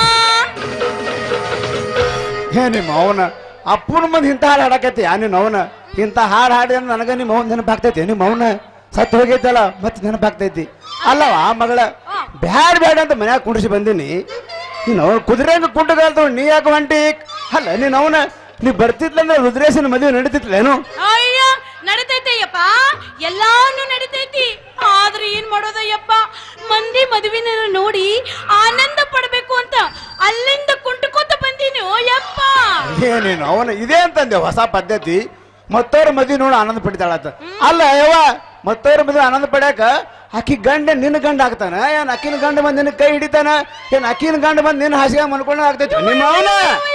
ಏ ನಿಮ್ಮ ಅವನ ಅಪ್ಪನ ಮಂದಿ ಇಂಥ ಹಾಡು ಹಾಡಕೈತಿ. ಯಾ ನೀನು ಅವನ ಇಂಥ ಹಾಡು ಹಾಡಿ ನನಗ ನಿಮ್ಮ ಅವನ ನೆನಪಾಗ್ತೈತಿ. ನಿಮ್ಮ ಅವನ ಸತ್ತು ಹೋಗೈತಲ್ಲ ಮತ್ತೆ ನೆನಪಾಗ್ತೈತಿ ಅಲ್ಲವ ಆ ಮಗಳ. ಬ್ಯಾಡ ಬ್ಯಾಡ ಅಂತ ಮನ್ಯಾಗ ಕುಂಡ್ರಿಸಿ ಬಂದೀನಿ. ನೀನು ಅವ್ನು ಕುದುರೆಂಗ ಕುಂಟಗಾಲ್ತ ನೀ ಯಾಕೆ ಹೊಂಟಿ? ಅಲ್ಲ ನೀನು ಅವನ ನೀ ಬರ್ತಿದ್ಲಂದ್ರೆ ರುದ್ರೇಶನ ಮದುವೆ ನಡೀತಿತ್ಲೇನು? ಅಯ್ಯ ನಡಿತೈತಯ್ಯಪ್ಪ, ಎಲ್ಲಾನು ನಡಿತೈತಿ. ಆದ್ರೆ ಏನ್ ಮಾಡೋದಯ್ಯಪ್ಪ, ಮಂದಿ ಮದುವಿನ ನೋಡಿ ಆನಂದ ಪಡ್ಬೇಕು ಅಂತ ಅಲ್ಲಿಂದ ಕುಂಟಕೋತ ಬಂದೀನಿ. ಓ ಯಪ್ಪ ಏನೇನು ಅವನ ಇದೇ ಅಂತಂದೆ ಹೊಸ ಪದ್ಧತಿ. ಮತ್ತವ್ರ ಮದುವೆ ನೋಡಿ ಆನಂದ ಪಡಿತಾಳತ್ತ. ಅಲ್ಲ ಯವ್ವ ಮತ್ತವ್ರ ಮದುವೆ ಆನಂದ ಪಡ್ಯಾಕ ಆಕಿ ಗಂಡ ನಿನ್ನ ಗಂಡ ಆಗ್ತಾನ? ಏನ್ ಅಕ್ಕಿನ ಗಂಡ ಬಂದ್ ನಿನ್ನ ಕೈ ಹಿಡಿತಾನ? ಏನ್ ಅಕ್ಕಿನ ಗಂಡ ಬಂದ್ ನಿನ್ನ ಹಾಸಿಗೆ ಮನ್ಕೊಂಡ ಆಗ್ತೈತಿ ನಿಮ್ಮ ಅವನ?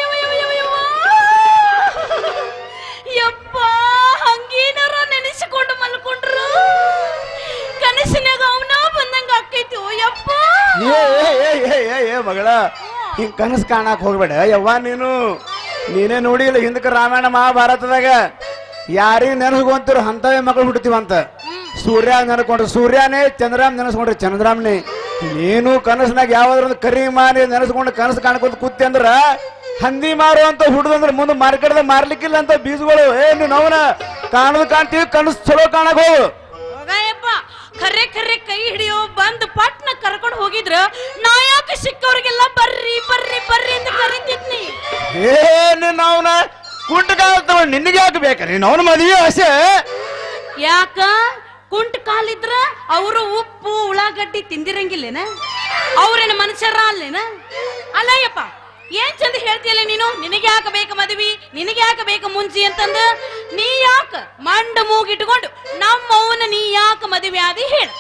ಯಪ್ಪ ಹಂಗೇನಾರ ನೆನೆಸಿಕೊಂಡು ಮಲ್ಕೊಂಡ್ರು ಕನಸಿನಾಗ ಅವನ ಬಂದಂಗ ಆಕೈತಿ. ಓ ಯಪ್ಪ ಏ ಏ ಏ ಏ ಏ ಮಗಳ ಹಿಂಗ್ ಕನಸು ಕಾಣಕ್ ಹೋಗ್ಬೇಡ ಯವ್ವ. ನೀನು ನೀನೇ ನೋಡಿಲ್ಲ ಹಿಂದಕ ರಾಮಾಯಣ ಮಹಾಭಾರತದಾಗ ಯಾರಿಗೆ ನೆನೆಸ್ಕೊಂತಿರು ಅಂತವೇ ಮಕ್ಕಳು ಹುಡ್ತೀವಂತ. ಸೂರ್ಯ ನೆನ್ಕೊಂಡ್ರೆ ಸೂರ್ಯನೇ, ಚಂದ್ರಾಮ್ ನೆನೆಸ್ಕೊಂಡ್ರೆ ಚಂದ್ರಾಮ್ನೇ. ನೀನು ಕನಸಿನಾಗ ಯಾವ್ದ್ರ ಕರಿ ಮಾರಿ ನೆನೆಸ್ಕೊಂಡು ಕನಸು ಕಾಣ್ಕೊಂತ ಕೂತಿ ಅಂದ್ರ ಹಂದಿ ಮಾರು ಅಂತ ಹುಡುದಂದ್ರ ಮುಂದೆ ಮಾರ್ಕೆಟ್ದಾಗ ಮಾರ್ಲಿಕ್ಕಿಲ್ಲ ಅಂತ ಬೀಜಗಳು. ಏ ನೀನು ಅವನ ಕಾಣದ್ ಕಾಣ್ತೀವಿ, ಕನಸು ಚಲೋ ಕಾಣಕ್ ಹೋಗು. ಹೋಗಯ್ಯಪ್ಪ, ಖರೆ ಖರೆ ಕೈ ಹಿಡಿಯೋ ಬಂದ್ ಪಟ್ನ ಕರ್ಕೊಂಡು ಹೋಗಿದ್ರ ನಾ ಯಾಕೆ ಸಿಕ್ಕವ್ರಿಗೆಲ್ಲ ಬರ್ರಿ ಬರ್ರಿ ಬರ್ರಿ ಅಂತ ಕರಿತಿದ್ನಿ. ಏ ನೀನು ಅವನ ಕುಂಟಕಾಲ ನಿನಗೆ ಯಾಕೆ ಬೇಕ? ನೀನು ಅವನ ಮದುವೆ ಆಸೆ ಯಾಕ ಕುಂಟ ಕಾಲಿದ್ರ ಅವರು ಉಪ್ಪು ಉಳ್ಳಾಗಡ್ಡಿ ತಿಂದಿರಂಗಿಲ್ಲೇನ? ಅವ್ರೇನ ಮನುಷ್ಯರ ಅಲ್ಲೇನ? ಅಲ್ಲಯ್ಯಪ್ಪ, ಏನ್ ಚಂದ ಹೇಳ್ತೀಯಲ್ಲ ನೀನು. ನಿನಗೆ ಯಾಕ ಬೇಕು ಮದುವೆ, ನಿನಗೆ ಯಾಕ ಬೇಕು ಮುಂಚಿ ಅಂತಂದ ನೀ ಯಾಕ ಮಂಡ ಮೂಗಿಟ್ಕೊಂಡು ನಮ್ಮ ಅವನ ನೀ ಯಾಕ ಮದುವೆ ಆದಿ ಹೇಳ.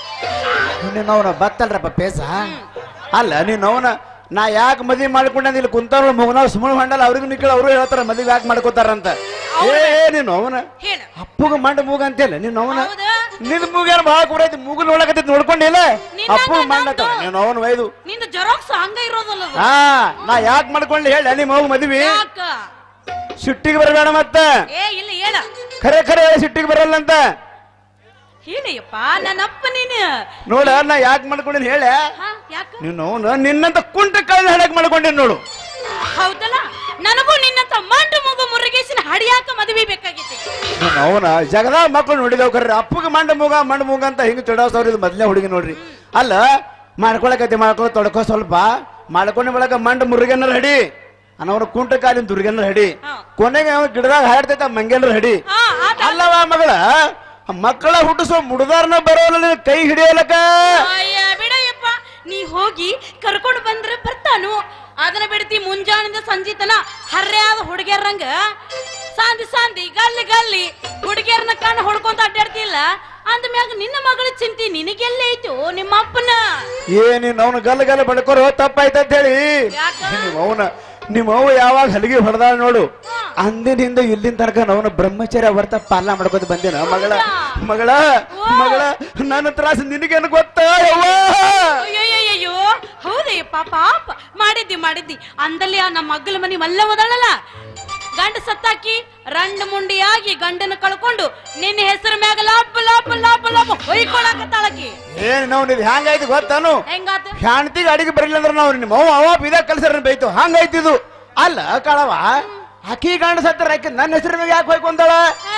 ನೀನವನ ಬತ್ತಲ್ರಪ್ಪ ಪೇಸ. ಅಲ್ಲ ನೀನವನ ನಾ ಯಾಕೆ ಮದ್ವಿ ಮಾಡ್ಕೊಂಡ ಇಲ್ಲಿ ಕುಂತಾರ ಮುಗನಾವ್ ಸುಮ್ಮನೆ ಹೊಂಡಲ್ಲ ಅವ್ರಿಗೂ ನಿಕ್ಕಳ ಅವರು ಹೇಳ್ತಾರ ಮದ್ವಿ ಯಾಕೆ ಮಾಡ್ಕೋತಾರಂತ. ಏ ನೀನು ಅವನ ಹೇಳ. ಅಪ್ಪಗ ಮಂಡ ಮೂಗ ಅಂತಿಲ್ಲ ನೀನು ಅವನ. ಹೌದಾ? ನಿನ್ ಮೂಗೇನು ಭಾಳ ಕೂಡೈತಿ, ಮೂಗು ನೋಡಕತ್ತೈತಿ ನೋಡ್ಕೊಂಡಿಲ್ಲ. ನಿನ್ನ ಅಪ್ಪಗ ಮಂಡ ನಮ್ದು. ನೀನು ಅವನ ವೈದು. ನಿಂದ ಜೆರಾಕ್ಸ್ ಹಂಗ ಇರೋದಲ್ಲ ಅದು. ಹಾ ನಾ ಯಾಕೆ ಮಾಡ್ಕೊಂಡ್ಲಿ ಹೇಳ ನಿಮ್ಮ ಮಗು ಮದ್ವಿ. ಯಾಕ? ಸಿಟ್ಟಿಗೆ ಬರಬೇಡ ಮತ್ತ. ಏ ಇಲ್ಲ ಹೇಳ. ಖರೆ ಖರೆ ಸಿಟ್ಟಿಗೆ ಬರಲ್ಲ ಅಂತ ಹೇಳಯ್ಯಪ್ಪ, ನನ್ನಪ್ಪ ನೀನು. ನೋಡ ನಾ ಯಾಕೆ ಮಾಡ್ಕೊಂಡಿನಿ ಹೇಳ. ಹಾ, ಯಾಕ? ನೀನು ಅವನು ನಿನ್ನಂತ ಕುಂಟ ಕಾಳನ್ನ ಹಡಕ್ ಮಾಡ್ಕೊಂಡೇನ್ ನೋಡು. ಹೌದಲ್ಲ, ನನಗೂ ನಿನ್ನಂತ ಮಂಡು ಮಗು ಮುರುಗೇಶನ ಹಡಿಯಾಕ ಮದುವೆ ಬೇಕಾಗಿತ್ತು. ಅವನ ಜಗದ ಮಕ್ಕಳು ನೋಡಿದವ್ ಕರ್ರಿ ಅಪ್ಪಗ ಮಂಡ ಮೂಗ ಮಂಡ ಮೂಗ ಅಂತ ಹಿಂಗ ತಿಡೋಸವ್ರ ಇದು ಮೊದ್ಲೇ ಹುಡುಗಿ ನೋಡ್ರಿ. ಅಲ್ಲ ಮಾಡ್ಕೊಳಕೈತಿ ಮಾಡ್ಕೊಳ ತೊಡ್ಕೋ ಸ್ವಲ್ಪ ಮಾಡ್ಕೊಂಡ ಬಳಕ ಮಂಡ ಮುರುಗೇನರ ಹಡಿ, ಅನ್ನವ್ರ ಕುಂಟ ಕಾಲಿನ ದುರ್ಗೇನರ ಹಡಿ, ಕೊನೆಗೆ ಅವ ಗಿಡದಾಗ ಹಾಡ್ತೈತ ಮಂಗೇನರ ಹಡಿ. ಹಾ, ಆತ. ಅಲ್ಲವ ಮಗಳ ಮಕ್ಕಳ ಹುಟ್ಟಿಸೋ ಮುಡುದಾರನ ಬರೋಲ್ಲ ಕೈ ಹಿಡಿಯಲಕ. ಅಯ್ಯ ಬಿಡಯ್ಯಪ್ಪ, ನೀ ಹೋಗಿ ಕರ್ಕೊಂಡು ಬಂದ್ರೆ ಬರ್ತಾನು. ಅದನ್ನ ಬಿಡ್ತಿ ಮುಂಜಾನಿಂದ ಸಂಜಿತನ ಹರ್ಯಾದ ಹುಡುಗಿಯರಂಗ ಸಾಂದಿ ಸಾಂದಿ ಗಲ್ಲಿ ಗಲ್ಲಿ ಹುಡುಗಿಯರನ್ನ ಕಣ್ಣು ಹೊಡ್ಕೊಂತ ಅಡ್ಡಾಡ್ತಿಲ್ಲ. ಅಂದ ಮ್ಯಾಗ ನಿನ್ನ ಮಗಳ ಚಿಂತಿ ನಿನಗೆಲ್ಲ ಐತು ನಿಮ್ಮ ಅಪ್ಪನ. ಏನಿನ್ ಅವನು ಗಲ್ಲ ಗಲ್ಲ ಬಡ್ಕೋರು ತಪ್ಪಾಯ್ತಂತ ಹೇಳಿ ನಿಮ್ಮ ಅವನ ನಿಮ್ಮ ಅವ್ವ ಯಾವಾಗ ಹಲಿಗೆ ಹೊಡೆದಾಳ ನೋಡು, ಅಂದಿನಿಂದ ಇಲ್ಲಿನ ತನಕ ನಾವು ಬ್ರಹ್ಮಚರ್ಯ ವರ್ತ ಪಾಲನ ಮಾಡ್ಕೋತ ಬಂದೇನ. ಮಗಳ ಮಗಳ ಮಗಳ ನನ್ನ ತ್ರಾಸ ನಿನಗೇನು ಗೊತ್ತಾ? ಅಯ್ಯಯ್ಯಯ್ಯೋ, ಹೌದಯ್ಯಪ್ಪ, ಪಾಪ ಮಾಡಿದ್ದಿ ಮಾಡಿದ್ದಿ. ಅಂದಲ್ಲಿ ಆ ನಮ್ಮ ಮಗ್ಗಲ ಮನಿ ಮಲ್ಲ ಓದಳಲ್ಲ, ಗಂಡ ಸತ್ತಾಕಿ ರಂಡ ಮುಂಡಿಯಾಗಿ ಗಂಡನ ಕಳ್ಕೊಂಡು ನಿನ್ನ ಹೆಸರ ಮ್ಯಾಗ ಲಾಪ ಲಾಪ ಲಾಪ ಲಾಪ ಹೊಯ್ಕೊಳಕತ್ತಾಳಕಿ. ಏನ್ ನಾವು ನೀವು ಹ್ಯಾಂಗಾಯ್ತು ಗೊತ್ತಾನು? ಹೆಂಗಾತ? ಶಾಂತಿಗೆ ಅಡಿಗೆ ಬರಲಿಲ್ಲ ಅಂದ್ರೆ ನಾವು ನಿಮ್ಮ ಅವ್ವ ಅವ ಬಿದ ಕಲ್ಸರ ಬೈತು ಹಂಗಾಯ್ತಿದು. ಅಲ್ಲ ಕಳವ ಅಕ್ಕಿ ಗಂಡ ಸತ್ತರ ಆಕಿ ನನ್ನ ಹೆಸರ ಮ್ಯಾಗ ಯಾಕೆ ಹೋಯ್ಕೊಂದಾಳ?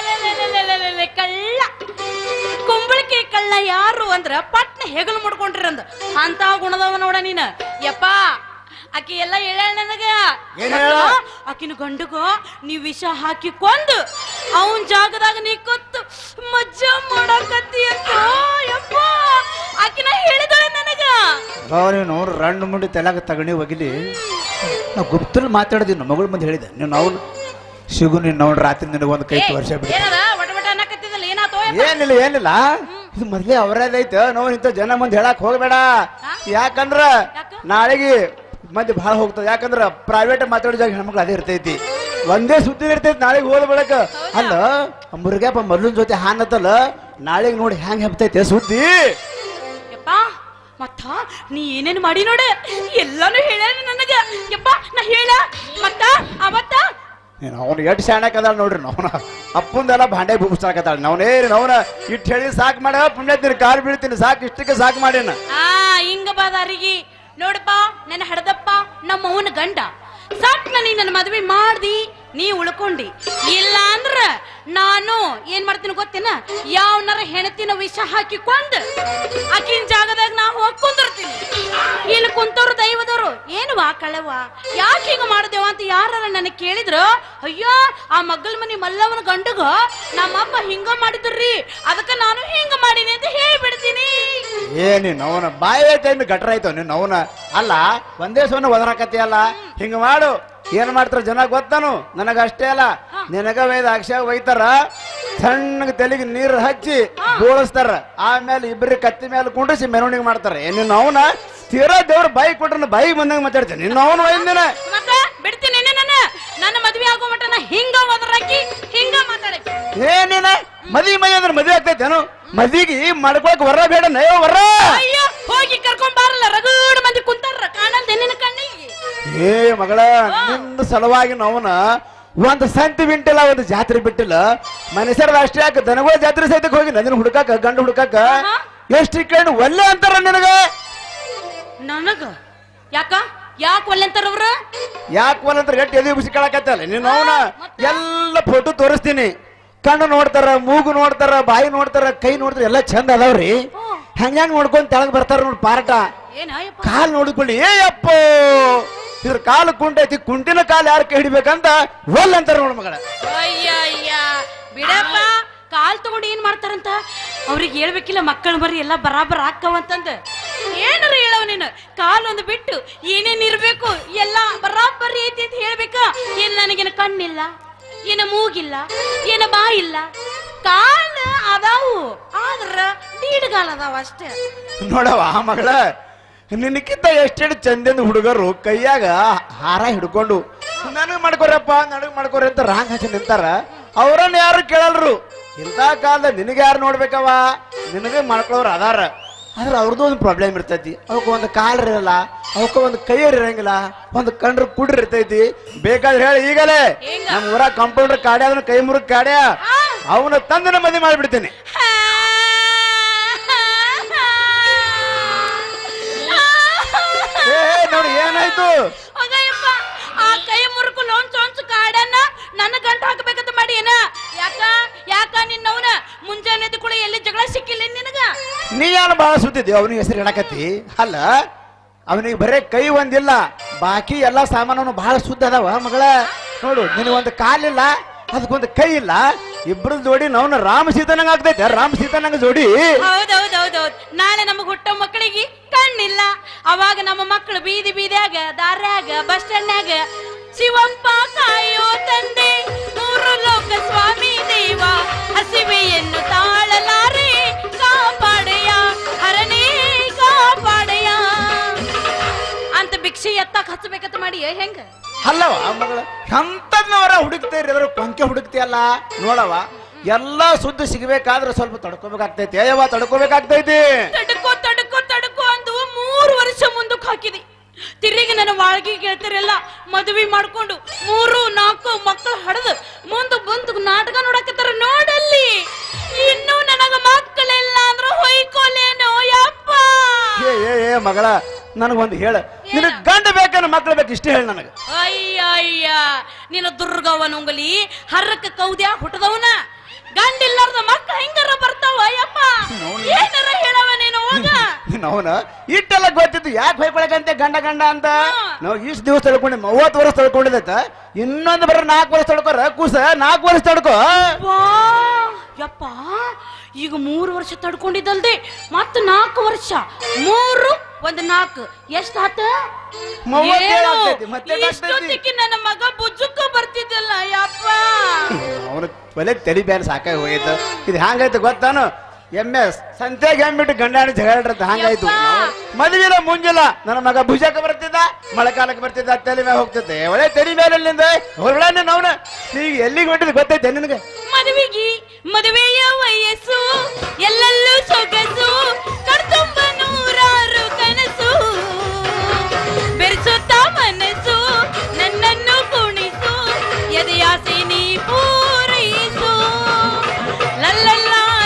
ಕಳ್ಳ ಕುಂಬಳಕೆ ಕಳ್ಳ ಯಾರು ಅಂದ್ರ ಪಟ್ನ ಹೆಗಲು ಮಾಡ್ಕೊಂಡ್ರಂದ ಅಂತ ಗುಣದವ ನೋಡ ನೀನ. ಯಪ್ಪ ಆಕಿ ಎಲ್ಲ ಹೇಳ ನನಗ, ಆಕಿನ ಗಂಡಗ ನೀ ವಿಷ ಹಾಕಿ ಕೊಂದು ಅವನ್ ಜಾಗದಾಗ ನೀ ಕೊತ್ತು ಮಜ್ಜಾ ಮಾಡಕತ್ತಿ ಅಂತ ಯಪ್ಪ ಆಕಿನ ಹೇಳಿದಳ ನನಗ. ನೋಡ್ರಿ ರಂಡು ಮುಂಡಿ ತೆಲಾಗ ತಗಣಿ ಹೋಗಿಲಿ ನಾವು ಗುಪ್ತಲ್ ಮಾತಾಡಿದ್ವಿ. ನಮ್ಮ ಮಗಳ ಮುಂದೆ ಹೇಳಿದೆ ನೀನು ಅವ್ನು ಸಿಗು ನೀನ್ ನೋಡ್ರಿ ರಾತ್ರಿ ನಿನಗೆ ಒಂದು ಕೈ ವರ್ಷ ಬಿಡಿ. ಏನಿಲ್ಲ ಏನಿಲ್ಲ ಇದು ಮೊದ್ಲೇ ಅವರೇದೈತ ನಾವು ಇಂಥ ಜನ ಮುಂದೆ ಹೇಳಕ್ ಹೋಗ್ಬೇಡ. ಯಾಕಂದ್ರ ನಾಳೆಗೆ ಮಂದಿ ಭಾಳ ಹೋಗ್ತದ. ಯಾಕಂದ್ರ ಪ್ರೈವೇಟ್ ಮಾತಾಡೋ ಜಾಗ ಹೆಣ್ಮಕ್ಳು ಅದೇ ಇರ್ತೈತಿ, ಒಂದೇ ಸುದ್ದಿ ಇರ್ತೈತಿ. ನಾಳೆಗೆ ಹೋದ ಬಳಕ ಅಲ್ಲ ಮುರುಗಪ್ಪ ಮೊದ್ಲಿನ ಜೊತೆ ಹಾನತ್ತಲ್ಲ, ನಾಳೆಗೆ ನೋಡಿ ಹ್ಯಾಂಗ್ ಹೆಪ್ತೈತೆ ಸುದ್ದಿ. ಮತ್ತ ನೀ ಏನೇನು ಮಾಡಿ ನೋಡ ಎಲ್ಲಾನು ಹೇಳ ನನಗ. ಯಪ್ಪ ನಾ ಹೇಳ ಮತ್ತ ಅವತ್ತ ಅವನು ಎಟ್ ಶಾಣಕದಾಳ ನೋಡ್ರಿ. ನಾವ್ನ ಅಪ್ಪಂದೆಲ್ಲ ಭಾಂಡೆ ಬುಬ್ಸಾಕತ್ತಾಳ. ನಾವ್ನೇ ನಾವ್ನ ಇಟ್ಟು ಹೇಳಿ ಸಾಕು ಮಾಡ ಪುಣ್ಯತೀನಿ ಕಾಲು ಬೀಳ್ತೀನಿ ಸಾಕು ಇಷ್ಟಕ್ಕೆ ಸಾಕು ಮಾಡೇನ. ಆ ಹಿಂಗ ಬಾದಾರಿಗೆ ನೋಡಪ್ಪ ನನ್ನ ಹಡದಪ್ಪ ನಮ್ಮ ಅವನ ಗಂಡ ಸಾಕ್ನ ನೀ ನನ್ನ ಮದುವೆ ಮಾಡ್ದಿ ನೀ ಉಳ್ಕೊಂಡಿ. ಇಲ್ಲ ಅಂದ್ರ ನಾನು ಏನ್ ಮಾಡ್ತೀನಿ ಗೊತ್ತೇನ, ಯಾವನಾರ ಹೆಣತಿನ ವಿಷ ಹಾಕಿ ಕೊಂದ್ ಆಕಿನ ಜಾಗದಾಗ ನಾ ಹೋಗಿ ಕುಂದಿರ್ತೀನಿ. ಇಲ್ಲಿ ಕುಂತವ್ರು ದೈವದವ್ರು ಏನುವಾ ಕಳವ ಯಾಕೆ ಹಿಂಗ ಮಾಡಿದೆವ ಅಂತ ಯಾರ ನನಗೆ ಕೇಳಿದ್ರು, ಅಯ್ಯೋ ಆ ಮಗ್ಗಲ್ ಮನಿ ಮಲ್ಲವನ ಗಂಡಗ ನಮ್ಮಪ್ಪ ಹಿಂಗ ಮಾಡಿದ್ರಿ ಅದಕ್ಕ ನಾನು ಹಿಂಗ ಮಾಡೀನಿ ಅಂತ ಹೇಳ್ಬಿಡ್ತೀನಿ. ಏನಿ ಅವನ ಬಾಯಿ ಟೈಮ್ ಗಟ್ರ ಆಯ್ತು ನೀನು ಅವನ. ಅಲ್ಲ ಒಂದೇ ಸೋನ ಒದರಾಕತಿ ಅಲ್ಲ ಹಿಂಗ ಮಾಡು. ಏನ್ ಮಾಡ್ತಾರ ಜನ ಗೊತ್ತಾನು ನನಗ ಅಷ್ಟೇ ಅಲ್ಲ, ನಿನಗ ವೈದ ಅಕ್ಷ ಒಯ್ತಾರ ಸಣ್ಣಗ ತಲೆಗೆ ನೀರು ಹಚ್ಚಿ ಬೋಳಿಸ್ತಾರ. ಆಮೇಲೆ ಇಬ್ಬರಿ ಕತ್ತಿ ಮೇಲೆ ಕುಂಡ್ರಿಸಿ ಮೆರವಣಿಗೆ ಮಾಡ್ತಾರ. ಏನಿನ್ ಅವನ ತೀರಾ ದೇವ್ರ ಬಾಯಿ ಕೊಟ್ರ ಬಾಯಿ ಬಂದಂಗ ಮಾತಾಡ್ತೀನಿ. ನಿನ್ನ ಅವನು ಒಯ್ದಿನ ಬಿಡ್ತೀನಿ ನನ್ನ ಮದ್ವೆ ಆಗೋ ಮಟ ನಾ ಹಿಂಗ ಒದರಾಕಿ ಹಿಂಗ ಮಾತಾಡಕ್ಕೆ. ಏನಿನ ಮದ್ವಿ ಮೈ ಅಂದ್ರೆ ಮದ್ವೆ ಆಗ್ತೈತೇನು? ಮದ್ವಿಗೆ ಮಾಡ್ಕೊಳಕ್ ವರ ಬೇಡ ನಯೋ ವರ. ಅಯ್ಯೋ ಹೋಗಿ ಕರ್ಕೊಂಡ್ ಬಾರಲ್ಲ ರಗಡ ಮಂದಿ ಕುಂತಾರ ಕಾಣಲ್ ನಿನ್ನ ಕಣ್ಣಿಗೆ. ಏ ಮಗಳ ನಿನ್ನ ಸಲುವಾಗಿ ನಾವನ ಒಂದ್ ಸಂತಿ ಬಿಟ್ಟಿಲ್ಲ, ಒಂದು ಜಾತ್ರೆ ಬಿಟ್ಟಿಲ್ಲ. ಮನುಷ್ಯರ ಅಷ್ಟೇ ಯಾಕೆ ದನಗಳ ಜಾತ್ರೆ ಸಹಿತಕ್ಕೆ ಹೋಗಿ ನದಿನ ಹುಡುಕಾಕ ಗಂಡ ಹುಡುಕಾಕ ಎಷ್ಟು ಕಣ್ಣು ಒಲ್ಲೆ ಅಂತಾರ ನಿನಗ. ನನಗ ಯಾಕ ಯಾಕ ಒಲ್ಲೆ ಅಂತಾರವ್ರ? ಯಾಕೆ ಒಲ್ಲೆ ಅಂತ ಗಟ್ಟಿ ಎದೆ ಬಿಸಿ ಕೇಳಕತ್ತಲ್ಲ ನೀನು ಅವನ. ಎಲ್ಲ ಫೋಟೋ ತೋರಿಸ್ತೀನಿ. ಕಣ್ಣು ನೋಡ್ತಾರ, ಮೂಗು ನೋಡ್ತಾರ, ಬಾಯಿ ನೋಡ್ತಾರ, ಕೈ ನೋಡ್ತಾರ, ಎಲ್ಲ ಚಂದ ಅದಾವ್ರಿ. ಹೆಂಗ್ ನೋಡ್ಕೊಂಡ್ ತೆಳಗ್ ಬರ್ತಾರ ನೋಡಿ ಪಾರಟ. ಕಾಲ್ ನೋಡ್ಕೊಳ್ಳಿ ಏ ಅಪ್ಪ ಇದ್ರ ಕಾಲು ಕುಂಟೈತಿ, ಕುಂಟಿನ ಕಾಲು ಯಾರ ಕೈ ಹಿಡಿಬೇಕಂತ ಒಲ್ ಅಂತಾರ ನೋಡ್ ಮಗಳ. ಅಯ್ಯ ಅಯ್ಯ ಬಿಡಪ್ಪ ಕಾಲ್ ತಗೊಂಡು ಏನ್ ಮಾಡ್ತಾರಂತ ಅವ್ರಿಗೆ ಹೇಳ್ಬೇಕಿಲ್ಲ ಮಕ್ಕಳು ಮರಿ ಎಲ್ಲ ಬರಾಬರ್ ಹಾಕವಂತಂದ ಏನಾರ ಹೇಳವ ನೀನು ಕಾಲ್ ಒಂದು ಬಿಟ್ಟು ಏನೇನ್ ಇರ್ಬೇಕು ಎಲ್ಲ ಬರಾಬರಿ ಐತಿ ಅಂತ ಹೇಳ್ಬೇಕ ಏನ್ ನನಗೇನ ಕಣ್ಣಿಲ್ಲ ಏನ ಮೂಗಿಲ್ಲ ಏನ ಬಾಯಿಲ್ಲ ಕಾಲ್ ಅದಾವು ಆದ್ರ ದೀಡ್ಗಾಲ ಅದಾವ ಅಷ್ಟೇ ನೋಡವ ಮಗಳ ನಿನಕ್ಕಿಂತ ಎಷ್ಟೆಷ್ಟು ಚಂದಿಂದ ಹುಡುಗರು ಕೈಯಾಗ ಹಾರ ಹಿಡ್ಕೊಂಡು ನನಗ್ ಮಾಡ್ಕೊರಪ್ಪ ನನಗ್ ಮಾಡ್ಕೊರಿ ಅಂತ ರಾಂಗ್ ಹಚ್ಚಿ ನಿಂತಾರ ಅವ್ರನ್ನ ಯಾರು ಕೇಳಲ್ರು ಇಂಥ ಕಾಲದ ನಿನಗೆ ಯಾರು ನೋಡ್ಬೇಕವ ನಿನಗೆ ಮಾಡ್ಕೊಳ್ಳೋರು ಅದಾರ ಆದ್ರೆ ಅವ್ರದ್ದು ಒಂದು ಪ್ರಾಬ್ಲಮ್ ಇರ್ತೈತಿ ಅವಕ್ಕ ಒಂದು ಕಾಲರ್ ಇರಲ್ಲ ಅವಕ್ಕ ಒಂದು ಕೈಯರ್ ಇರಂಗಿಲ್ಲ ಒಂದು ಕಂಡ್ರ ಕುಡ್ರಿ ಇರ್ತೈತಿ ಬೇಕಾದ್ರೆ ಹೇಳಿ ಈಗಲೇ ನಮ್ ಊರ ಕಂಪೌಂಡರ್ ಕಾಡ್ಯ ಅದನ್ನ ಕೈ ಮುರುಗ್ ಕಾಡ್ಯ ಅವನ ತಂದನ ಮದುವೆ ಮಾಡ್ಬಿಡ್ತೇನೆ ನೋಡಿ ಏನಾಯ್ತು ಆ ಕೈ ಮುರುಕು ಲೋನ್ ಚೋನ್ಸು ಕಾಡನ್ನ ನನ್ನ ಗಂಟು ಹಾಕಬೇಕಂತ ಮಾಡಿ ಏನ ಯಾಕ ಯಾಕ ನಿನ್ನವನ ಮುಂಜಾನೆ ಕೂಡ ಎಲ್ಲಿ ಜಗಳ ಸಿಕ್ಕಿಲ್ಲ ನಿನಗ ನೀ ಯಾರು ಬಹಳ ಸುತ್ತಿದ್ದೆ ಅವನಿಗೆ ಹೆಸರು ಹೇಳಕತ್ತಿ ಅಲ್ಲ ಅವನಿಗೆ ಬರೇ ಕೈ ಒಂದಿಲ್ಲ ಬಾಕಿ ಎಲ್ಲಾ ಸಾಮಾನು ಬಹಳ ಶುದ್ಧ ಅದಾವ ಮಗಳ ನೋಡು ನಿನಗೊಂದು ಕಾಲಿಲ್ಲ ಅದಕ್ಕೊಂದು ಕೈ ಇಲ್ಲ ಇಬ್ರು ಜೋಡಿ ನಾವ್ನ ರಾಮ ಸೀತನಂಗ ಆಗ್ತೈತೆ ರಾಮ ಸೀತನಂಗ ಜೋಡಿ ಹೌದೌದೌದೌದು ನಾಳೆ ನಮಗ್ ಹುಟ್ಟೋ ಮಕ್ಕಳಿಗೆ ಕಣ್ಣಿಲ್ಲ ಅವಾಗ ನಮ್ಮ ಮಕ್ಕಳು ಬೀದಿ ಬೀದಿಯಾಗ ದಾರ್ಯಾಗ ಬಸ್ ಸ್ಟ್ಯಾಂಡ್ನ್ಯಾಗ ಶಿವಂಪ ಕಾಯೋ ತಂದೆ ಮೂರು ಲೋಕ ಸ್ವಾಮಿ ದೇವ ಹಸಿವೆಯನ್ನು ತಾಳಲಾರೆ ಕಾಪಾಡೆಯ ಹರನೇ ಕಾಪಾಡೆಯ ಅಂತ ಭಿಕ್ಷೆ ಎತ್ತಾಕ ಹಚ್ಚಬೇಕಂತ ಮಾಡಿ ಹೆಂಗ ಅಲ್ಲವ ಮಗಳ ಎಂತನವರ ಹುಡುಕ್ತೇರಿ ಅದ್ರ ಕೊಂಕೆ ಹುಡುಕ್ತಿಯಲ್ಲ ನೋಡವ ಎಲ್ಲಾ ಸುದ್ದಿ ಸಿಗಬೇಕಾದ್ರೆ ಸ್ವಲ್ಪ ತಡ್ಕೋಬೇಕಾಗ್ತೈತಿ ಅಯ್ಯವ ತಡ್ಕೋಬೇಕಾಗ್ತೈತಿ ತಡ್ಕೋ ತಡ್ಕೋ ತಡ್ಕೋ ಅಂದು ಮೂರು ವರ್ಷ ಮುಂದಕ್ಕೆ ಹಾಕಿದಿ ತಿರುಗಿ ನನ್ನ ವಾಳ್ಗಿ ಗೆಳತಿಯರೆಲ್ಲ ಮದುವೆ ಮಾಡ್ಕೊಂಡು ಮೂರು ನಾಲ್ಕು ಮಕ್ಕಳು ಹಡದು ಮುಂದೆ ಬಂದು ನಾಟಕ ನೋಡಕತ್ತಾರ ನೋಡಲ್ಲಿ ಇನ್ನು ನನಗ ಮಕ್ಕಳೆಲ್ಲ ಅಂದ್ರ ಹೊಯ್ಕೊಲೇನೋ ಯಪ್ಪ ಏ ಏ ಏ ಮಗಳ ನನಗೊಂದು ಹೇಳ ನಿನಗ್ ಗಂಡ ಬೇಕನ್ನ ಮಕ್ಳು ಬೇಕು ಇಷ್ಟೇ ಹೇಳ ನನಗ ಅಯ್ಯ ಅಯ್ಯ ನೀನು ದುರ್ಗವನುಂಗಲಿ ಹರ್ರಕ್ಕ ಕೌದ್ಯಾ ಹುಟ್ಟದವನ ಗಂಡಿಲ್ಲಾರ್ದ ಮಕ್ಕಳು ಹೆಂಗಾರ ಬರ್ತಾವ ಅಯ್ಯಪ್ಪ ಏನಾರ ಹೇಳವ ನೀನು ಹೋಗ ಅವನ ಇಟ್ಟೆಲ್ಲ ಗೊತ್ತಿತ್ತು ಯಾಕೆ ಭಯಪಡಕಂತೆ ಗಂಡ ಗಂಡ ಅಂತ ನಾವು ಇಷ್ಟು ದಿವಸ ತಳ್ಕೊಂಡಿ ಮೂವತ್ತು ವರ್ಷ ತಳ್ಕೊಂಡಿದ್ದೈತ ಇನ್ನೊಂದು ಬರ ನಾಲ್ಕು ವರ್ಷ ತಡ್ಕೋರ ಕೂಸ ನಾಲ್ಕು ವರ್ಷ ತಡ್ಕೋ ಯಪ್ಪ ಈಗ ಮೂರು ವರ್ಷ ತಡ್ಕೊಂಡಿದ್ದಲ್ದೆ ಮತ್ತ ನಾಲ್ಕು ವರ್ಷ ಮೂರು ಒಂದ್ ನಾಲ್ಕು ಎಷ್ಟ ಆತ ಇಷ್ಟೊತ್ತಿಗೆ ನನ್ನ ಮಗ ಬುಜ್ಜುಕ್ಕ ಬರ್ತಿದ್ದಲ್ಲ ಯಪ್ಪ ಅವನ ಒಲೆ ತಲೆ ಬ್ಯಾನ್ ಸಾಕಾಗಿ ಹೋಗಿತ್ತು ಇದು ಹ್ಯಾಂಗಾಯ್ತು ಗೊತ್ತಾನು ಎಮ್ಮೆ ಸಂತೆಗೆ ಹೆಂಬಿಟ್ಟು ಗಂಡಾಣಿ ಜಗಳಾಡ್ರಂತ ಹಂಗಾಯ್ತು ಮದುವೆಲ್ಲ ಮುಂಜಿಲ್ಲ ನನ್ನ ಮಗ ಭುಜಕ್ಕೆ ಬರ್ತಿದ್ದ ಮಳೆಕಾಲಕ್ಕೆ ಬರ್ತಿದ್ದ ತಲೆ ಮೇಲೆ ಹೋಗ್ತಿದ್ದೆ ಒಳ್ಳೆ ತಲೆ ಮೇಲಿಂದ ಹೊರಗಡೆ ಅವನ ನೀಗ ಎಲ್ಲಿಗೆ ಹೊಂಟಿದ್ ಗೊತ್ತೈತೆ ನಿನಗೆ ಮದುವೆಗಿ ಮದುವೆಯ ವಯಸ್ಸು ಎಲ್ಲೆಲ್ಲೂ ಸೊಗಸು ಕರ್ತುಂಬ ನೂರಾರು ಕನಸು ಬೆರೆಸುತ್ತ ಮನಸ್ಸು ನನ್ನನ್ನು ಕುಣಿಸು ಎದೆಯಾಸೆ ನೀ ಪೂರೈಸು ಲಲ್ಲಲ್ಲ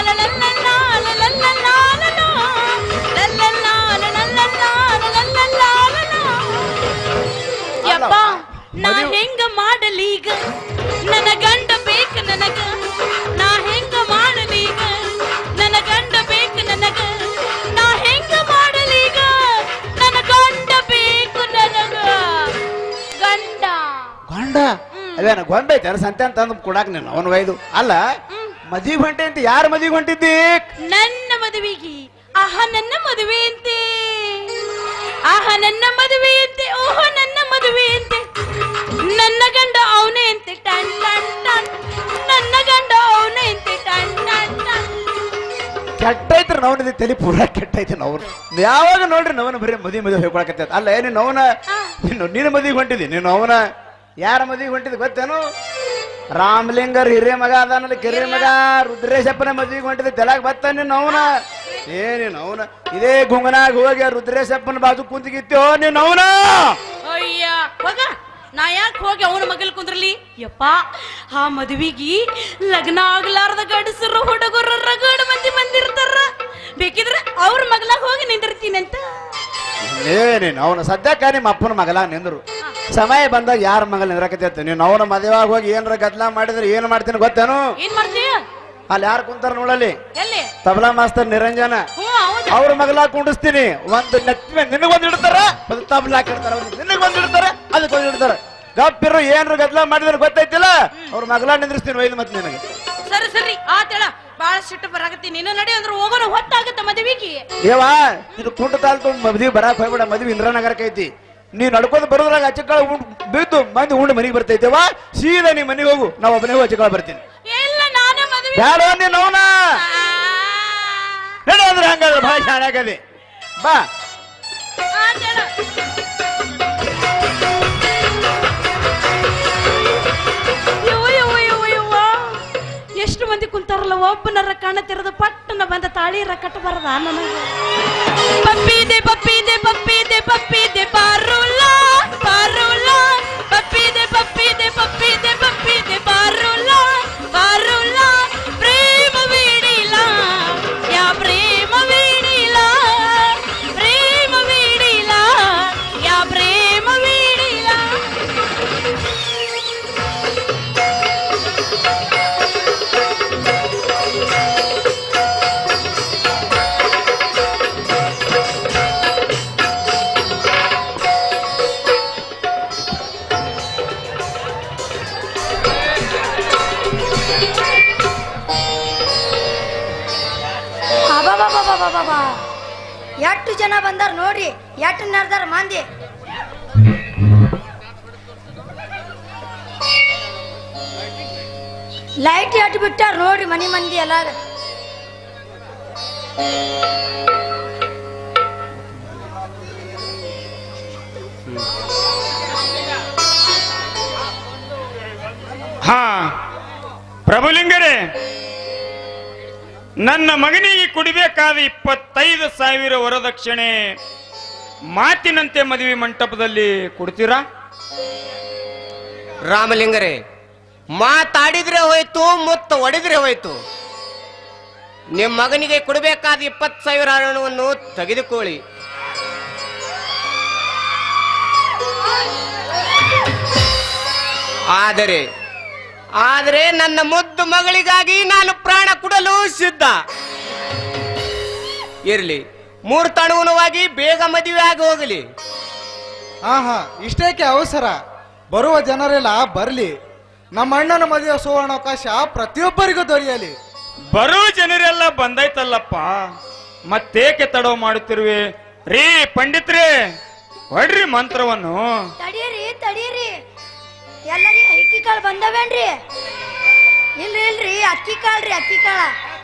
ಯಪ್ಪ ನಾ ಹೆಂಗ ಮಾಡಲೀಗ ನನ್ನ ಗಂಡ ಬೇಕು ನನಗ ನಾ ಹೆಂಗ ಮಾಡಲೀಗ ನನ್ನ ಗಂಡ ಬೇಕು ನನಗ ನಾ ಹೆಂಗ ಮಾಡಲೀಗ ನನ್ನ ಗಂಡ ಬೇಕು ನನಗ ಗಂಡ ಗಂಡ ಅದೇನ ಗೊಂಬೈತೆ ಸಂತೆ ಅಂತ ಅಂದ್ ಕೊಡಾಕ ನೀನು ಅವನ ವೈದು ಅಲ್ಲ ಮದುವೆ ಹೊಂಟೆ ಅಂತ ಯಾರ ಮದುವೆ ಹೊಂಟಿದ್ದಿ ನನ್ನ ಮದುವೆಗೆ ಆಹ ನನ್ನ ಮದುವೆ ಅಂತೆ ಆಹ ನನ್ನ ಮದುವೆ ಅಂತೆ ಓಹೋ ನನ್ನ ಮದುವೆ ಅಂತೆ ನನ್ನ ಗಂಡ ಅವನೇ ಅಂತೆ ಟನ್ ಟನ್ ಟನ್ ನನ್ನ ಗಂಡ ಅವನೇ ಅಂತೆ ಟನ್ ಟನ್ ಟನ್ ಕೆಟ್ಟೈತ್ರಿ ನವನ ತಲೆ ಪೂರಾ ಕೆಟ್ಟೈತಿ ನಾವು ಯಾವಾಗ ನೋಡ್ರಿ ನವನ ಬರೀ ಮದುವೆ ಮದುವೆ ಹೇಳ್ಕೊಳಕತ್ತ ಅಲ್ಲ ಏನು ನವನ ನೀನು ನೀನು ಮದುವೆ ಹೊಂಟಿದಿ ನೀನು ಅವನ ಯಾರ ಮದುವೆ ಹೊಂಟಿದ್ ಗೊತ್ತೇನು ರಾಮಲಿಂಗರ್ ಹಿರಿಯ ಮಗ ಅದಾನಲ್ಲಿ ಕಿರಿಯ ಮಗ ರುದ್ರೇಶಪ್ಪನ ಮದುವೆಗೆ ಹೊಂಟಿದ್ದೆ ತೆಲಾಗ ಬತ್ತ ನೀನು ಅವನ ಏನೇನು ಅವನ ಇದೇ ಗುಂಗನಾಗ ಹೋಗಿ ರುದ್ರೇಶಪ್ಪನ ಬಾಜು ಕುಂತಿಗಿತ್ತೋ ನೀನು ಅವನ ಅಯ್ಯ ಹೋಗ ನಾ ಯಾಕೆ ಹೋಗಿ ಅವನ ಮಗಲ್ ಕುಂದ್ರಲಿ ಯಪ್ಪ ಆ ಮದುವೆಗಿ ಲಗ್ನ ಆಗ್ಲಾರ್ದ ಗಂಡಸರು ಹುಡುಗರು ರಗಡ ಮಂದಿ ಬಂದಿರ್ತಾರ ಬೇಕಿದ್ರೆ ಅವ್ರ ಮಗಲಾಗ ಹೋಗಿ ನಿಂದಿರ್ತೀನಿ ಅಂತ ಏನೇನು ಅವನ ಸದ್ಯಕ್ಕ ನಿಮ್ಮ ಅಪ್ಪನ ಮಗಲಾಗ ನಿಂದ್ರು ಸಮಯ ಬಂದಾಗ ಯಾರ ಮಗಲ್ ನಿಂದ್ರಕತ್ತ ನೀನು ಅವನ ಮದುವೆಯಾಗ ಹೋಗಿ ಏನಾರ ಗದ್ಲ ಮಾಡಿದ್ರೆ ಏನ್ ಮಾಡ್ತೀನಿ ಗೊತ್ತೇನು ಏನ್ ಮಾಡ್ತೀಯ ಅಲ್ಲಿ ಯಾರು ಕುಂತಾರ ನೋಡಲ್ಲಿ ಎಲ್ಲಿ ತಬಲಾ ಮಾಸ್ತರ್ ನಿರಂಜನ ಅವ್ರ ಮಗಲಾಗ ಕುಂಡಿಸ್ತೀನಿ ಒಂದು ನೆತ್ತಿ ನಿನಗೊಂದು ಇಡ್ತಾರ ಒಂದು ತಬಲಾ ಹಾಕಿಡ್ತಾರ ನಿನಗೊಂದು ಇಡ್ತಾರ ಅದಕ್ಕೊಂದು ಇಡ್ತಾರ ಗಪ್ಪಿರು ಏನ್ರ ಗದ್ಲ ಮಾಡಿದ್ರೆ ಗೊತ್ತೈತಿಲ್ಲ ಅವ್ರ ಮಗಲಾಗ ನಿಂದ್ರಿಸ್ತೀನಿ ಒಯ್ದು ಮತ್ತೆ ನಿನಗೆ ಸರಿ ಸರಿ ಆತೇಳ ಬಾಳ ಸಿಟ್ಟು ಬರಾಕತ್ತಿ ನೀನು ನಡಿ ಅಂದ್ರೆ ಹೋಗೋಣ ಹೊತ್ತಾಗತ್ತ ಮದುವೆಗೆ. ಏವ ಇದು ಕುಂಟ ತಾಲ್ ತುಂಬ ಮದ್ವಿ ಬರಾಕ್ ಹೋಗ್ಬೇಡ, ಮದ್ವಿ ಇಂದ್ರಾನಗರಕ್ಕೆ ಐತಿ. ನೀವ್ ನಡ್ಕೊಂಡು ಬರೋದ್ರಾಗ ಅಚ್ಚಕಾಳ ಬಿದ್ದು ಮಂದಿ ಉಂಡು ಮನೆಗೆ ಬರ್ತೈತೆವಾ, ಸೀದಾ ನೀ ಮನೆಗೆ ಹೋಗು, ನಾವು ಒಬ್ಬನೇ ಅಚ್ಚಕಾಳ ಬರ್ತೀನಿ. ಇಲ್ಲ ನಾನೇ ಮದುವೆ ಬ್ಯಾಡ ನೀನ್ ಅವನ ನಡ ಅಂದ್ರೆ ಹಂಗಾದ್ರೆ ಭಾಳ ಶಾಣಾಗದೆ ಬಾ. ಆತೇಳ ಎಷ್ಟು ಮಂದಿ ಕುಂತಾರಲ್ಲ, ಒಬ್ಬನರ ಕಣ್ಣ ತೆರೆದು ಪಟ್ಟನ ಬಂದ ತಾಳಿರ ಕಟ್ಟಬಾರದ ನನಗೆ. ಪಪ್ಪಿದೆ ಪಪ್ಪಿದೆ ಪಪ್ಪಿದೆ ಪಪ್ಪಿದೆ ಪಾರುಲ್ಲ ಪಾರುಲ್ಲ ಪಪ್ಪಿದೆ ಪಪ್ಪಿದೆ ಪಪ್ಪಿದೆ ಪಪ್ಪಿದೆ ಪಾರುಲ್ಲ ಪಾರುಲ್ಲ ಪ್ರೇಮ ವೀಡಿಲ್ಲ ಯಾ ಪ್ರೇಮ ವೀಡಿಲ್ಲ ಪ್ರೇಮ ವೀಡಿಲ್ಲ ಯಾ ಪ್ರೇಮ ವೀಡಿಲ್ಲ. ಬಾಬಾ ಎಷ್ಟು ಜನ ಬಂದಾರ ನೋಡ್ರಿ, ಎಷ್ಟು ನಡ್ದಾರ ಮಂದಿ. ಲೈಟ್ ಎಟ್ಟು ಬಿಟ್ಟಾರ ನೋಡ್ರಿ ಮನಿ ಮಂದಿ ಎಲ್ಲ. ಹಾ ಪ್ರಭುಲಿಂಗರೇ, ನನ್ನ ಮಗನಿಗೆ ಕೊಡಬೇಕಾದ ಇಪ್ಪತ್ತೈದು ಸಾವಿರ ವರದಕ್ಷಿಣೆ ಮಾತಿನಂತೆ ಮದುವೆ ಮಂಟಪದಲ್ಲಿ ಕೊಡ್ತೀರಾ? ರಾಮಲಿಂಗರೇ, ಮಾತಾಡಿದ್ರೆ ಹೋಯ್ತು, ಮುತ್ತ ಒಡೆದ್ರೆ ಹೋಯ್ತು. ನಿಮ್ಮ ಮಗನಿಗೆ ಕೊಡಬೇಕಾದ ಇಪ್ಪತ್ತು ಸಾವಿರ ಹಣವನ್ನು ತೆಗೆದುಕೊಳ್ಳಿ. ಆದರೆ ಆದರೆ ನನ್ನ ಮುದ್ದು ಮಗಳಿಗಾಗಿ ನಾನು ಪ್ರಾಣ ಕೊಡಲು ಸಿದ್ಧ. ಇರಲಿ, ಮೂರ್ತಣುವನವಾಗಿ ಬೇಗ ಮದುವೆ ಆಗಿ ಹೋಗಲಿ. ಹಾ ಹಾ ಇಷ್ಟೇಕೆ ಅವಸರ? ಬರುವ ಜನರೆಲ್ಲ ಬರ್ಲಿ. ನಮ್ಮ ಅಣ್ಣನ ಮದುವೆ ಸುವರ್ಣಾವಕಾಶ ಪ್ರತಿಯೊಬ್ಬರಿಗೂ ದೊರೆಯಲಿ. ಬರೋ ಜನರೆಲ್ಲ ಬಂದೈತಲ್ಲಪ್ಪ, ಮತ್ತೇಕೆ ತಡವ ಮಾಡುತ್ತಿರುವೆ? ರೀ ಪಂಡಿತ್ರೇ, ಹೊಡ್ರಿ ಮಂತ್ರವನ್ನು. ತಡೀರಿ ತಡೀರಿ, ಎಲ್ಲರಿ ಅಕ್ಕಿ ಕಾಳು ಬಂದವೇನ್ರಿ? ಇಲ್ರಿ ಇಲ್ರಿ, ಅಕ್ಕಿ ಕಾಳ್ರಿ ಅಕ್ಕಿ ಕಾಳ.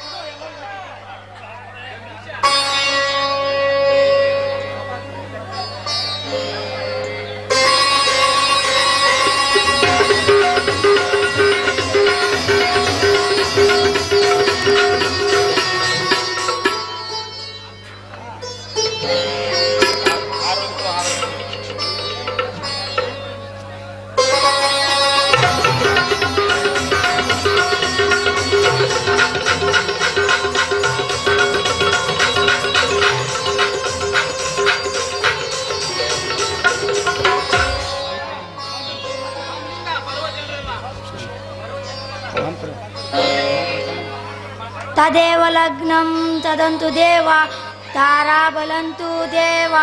ತದೇವ ಲಗ್ನಂ ತದಂತು ದೇವ ತಾರಾಬಲಂತು ದೇವ.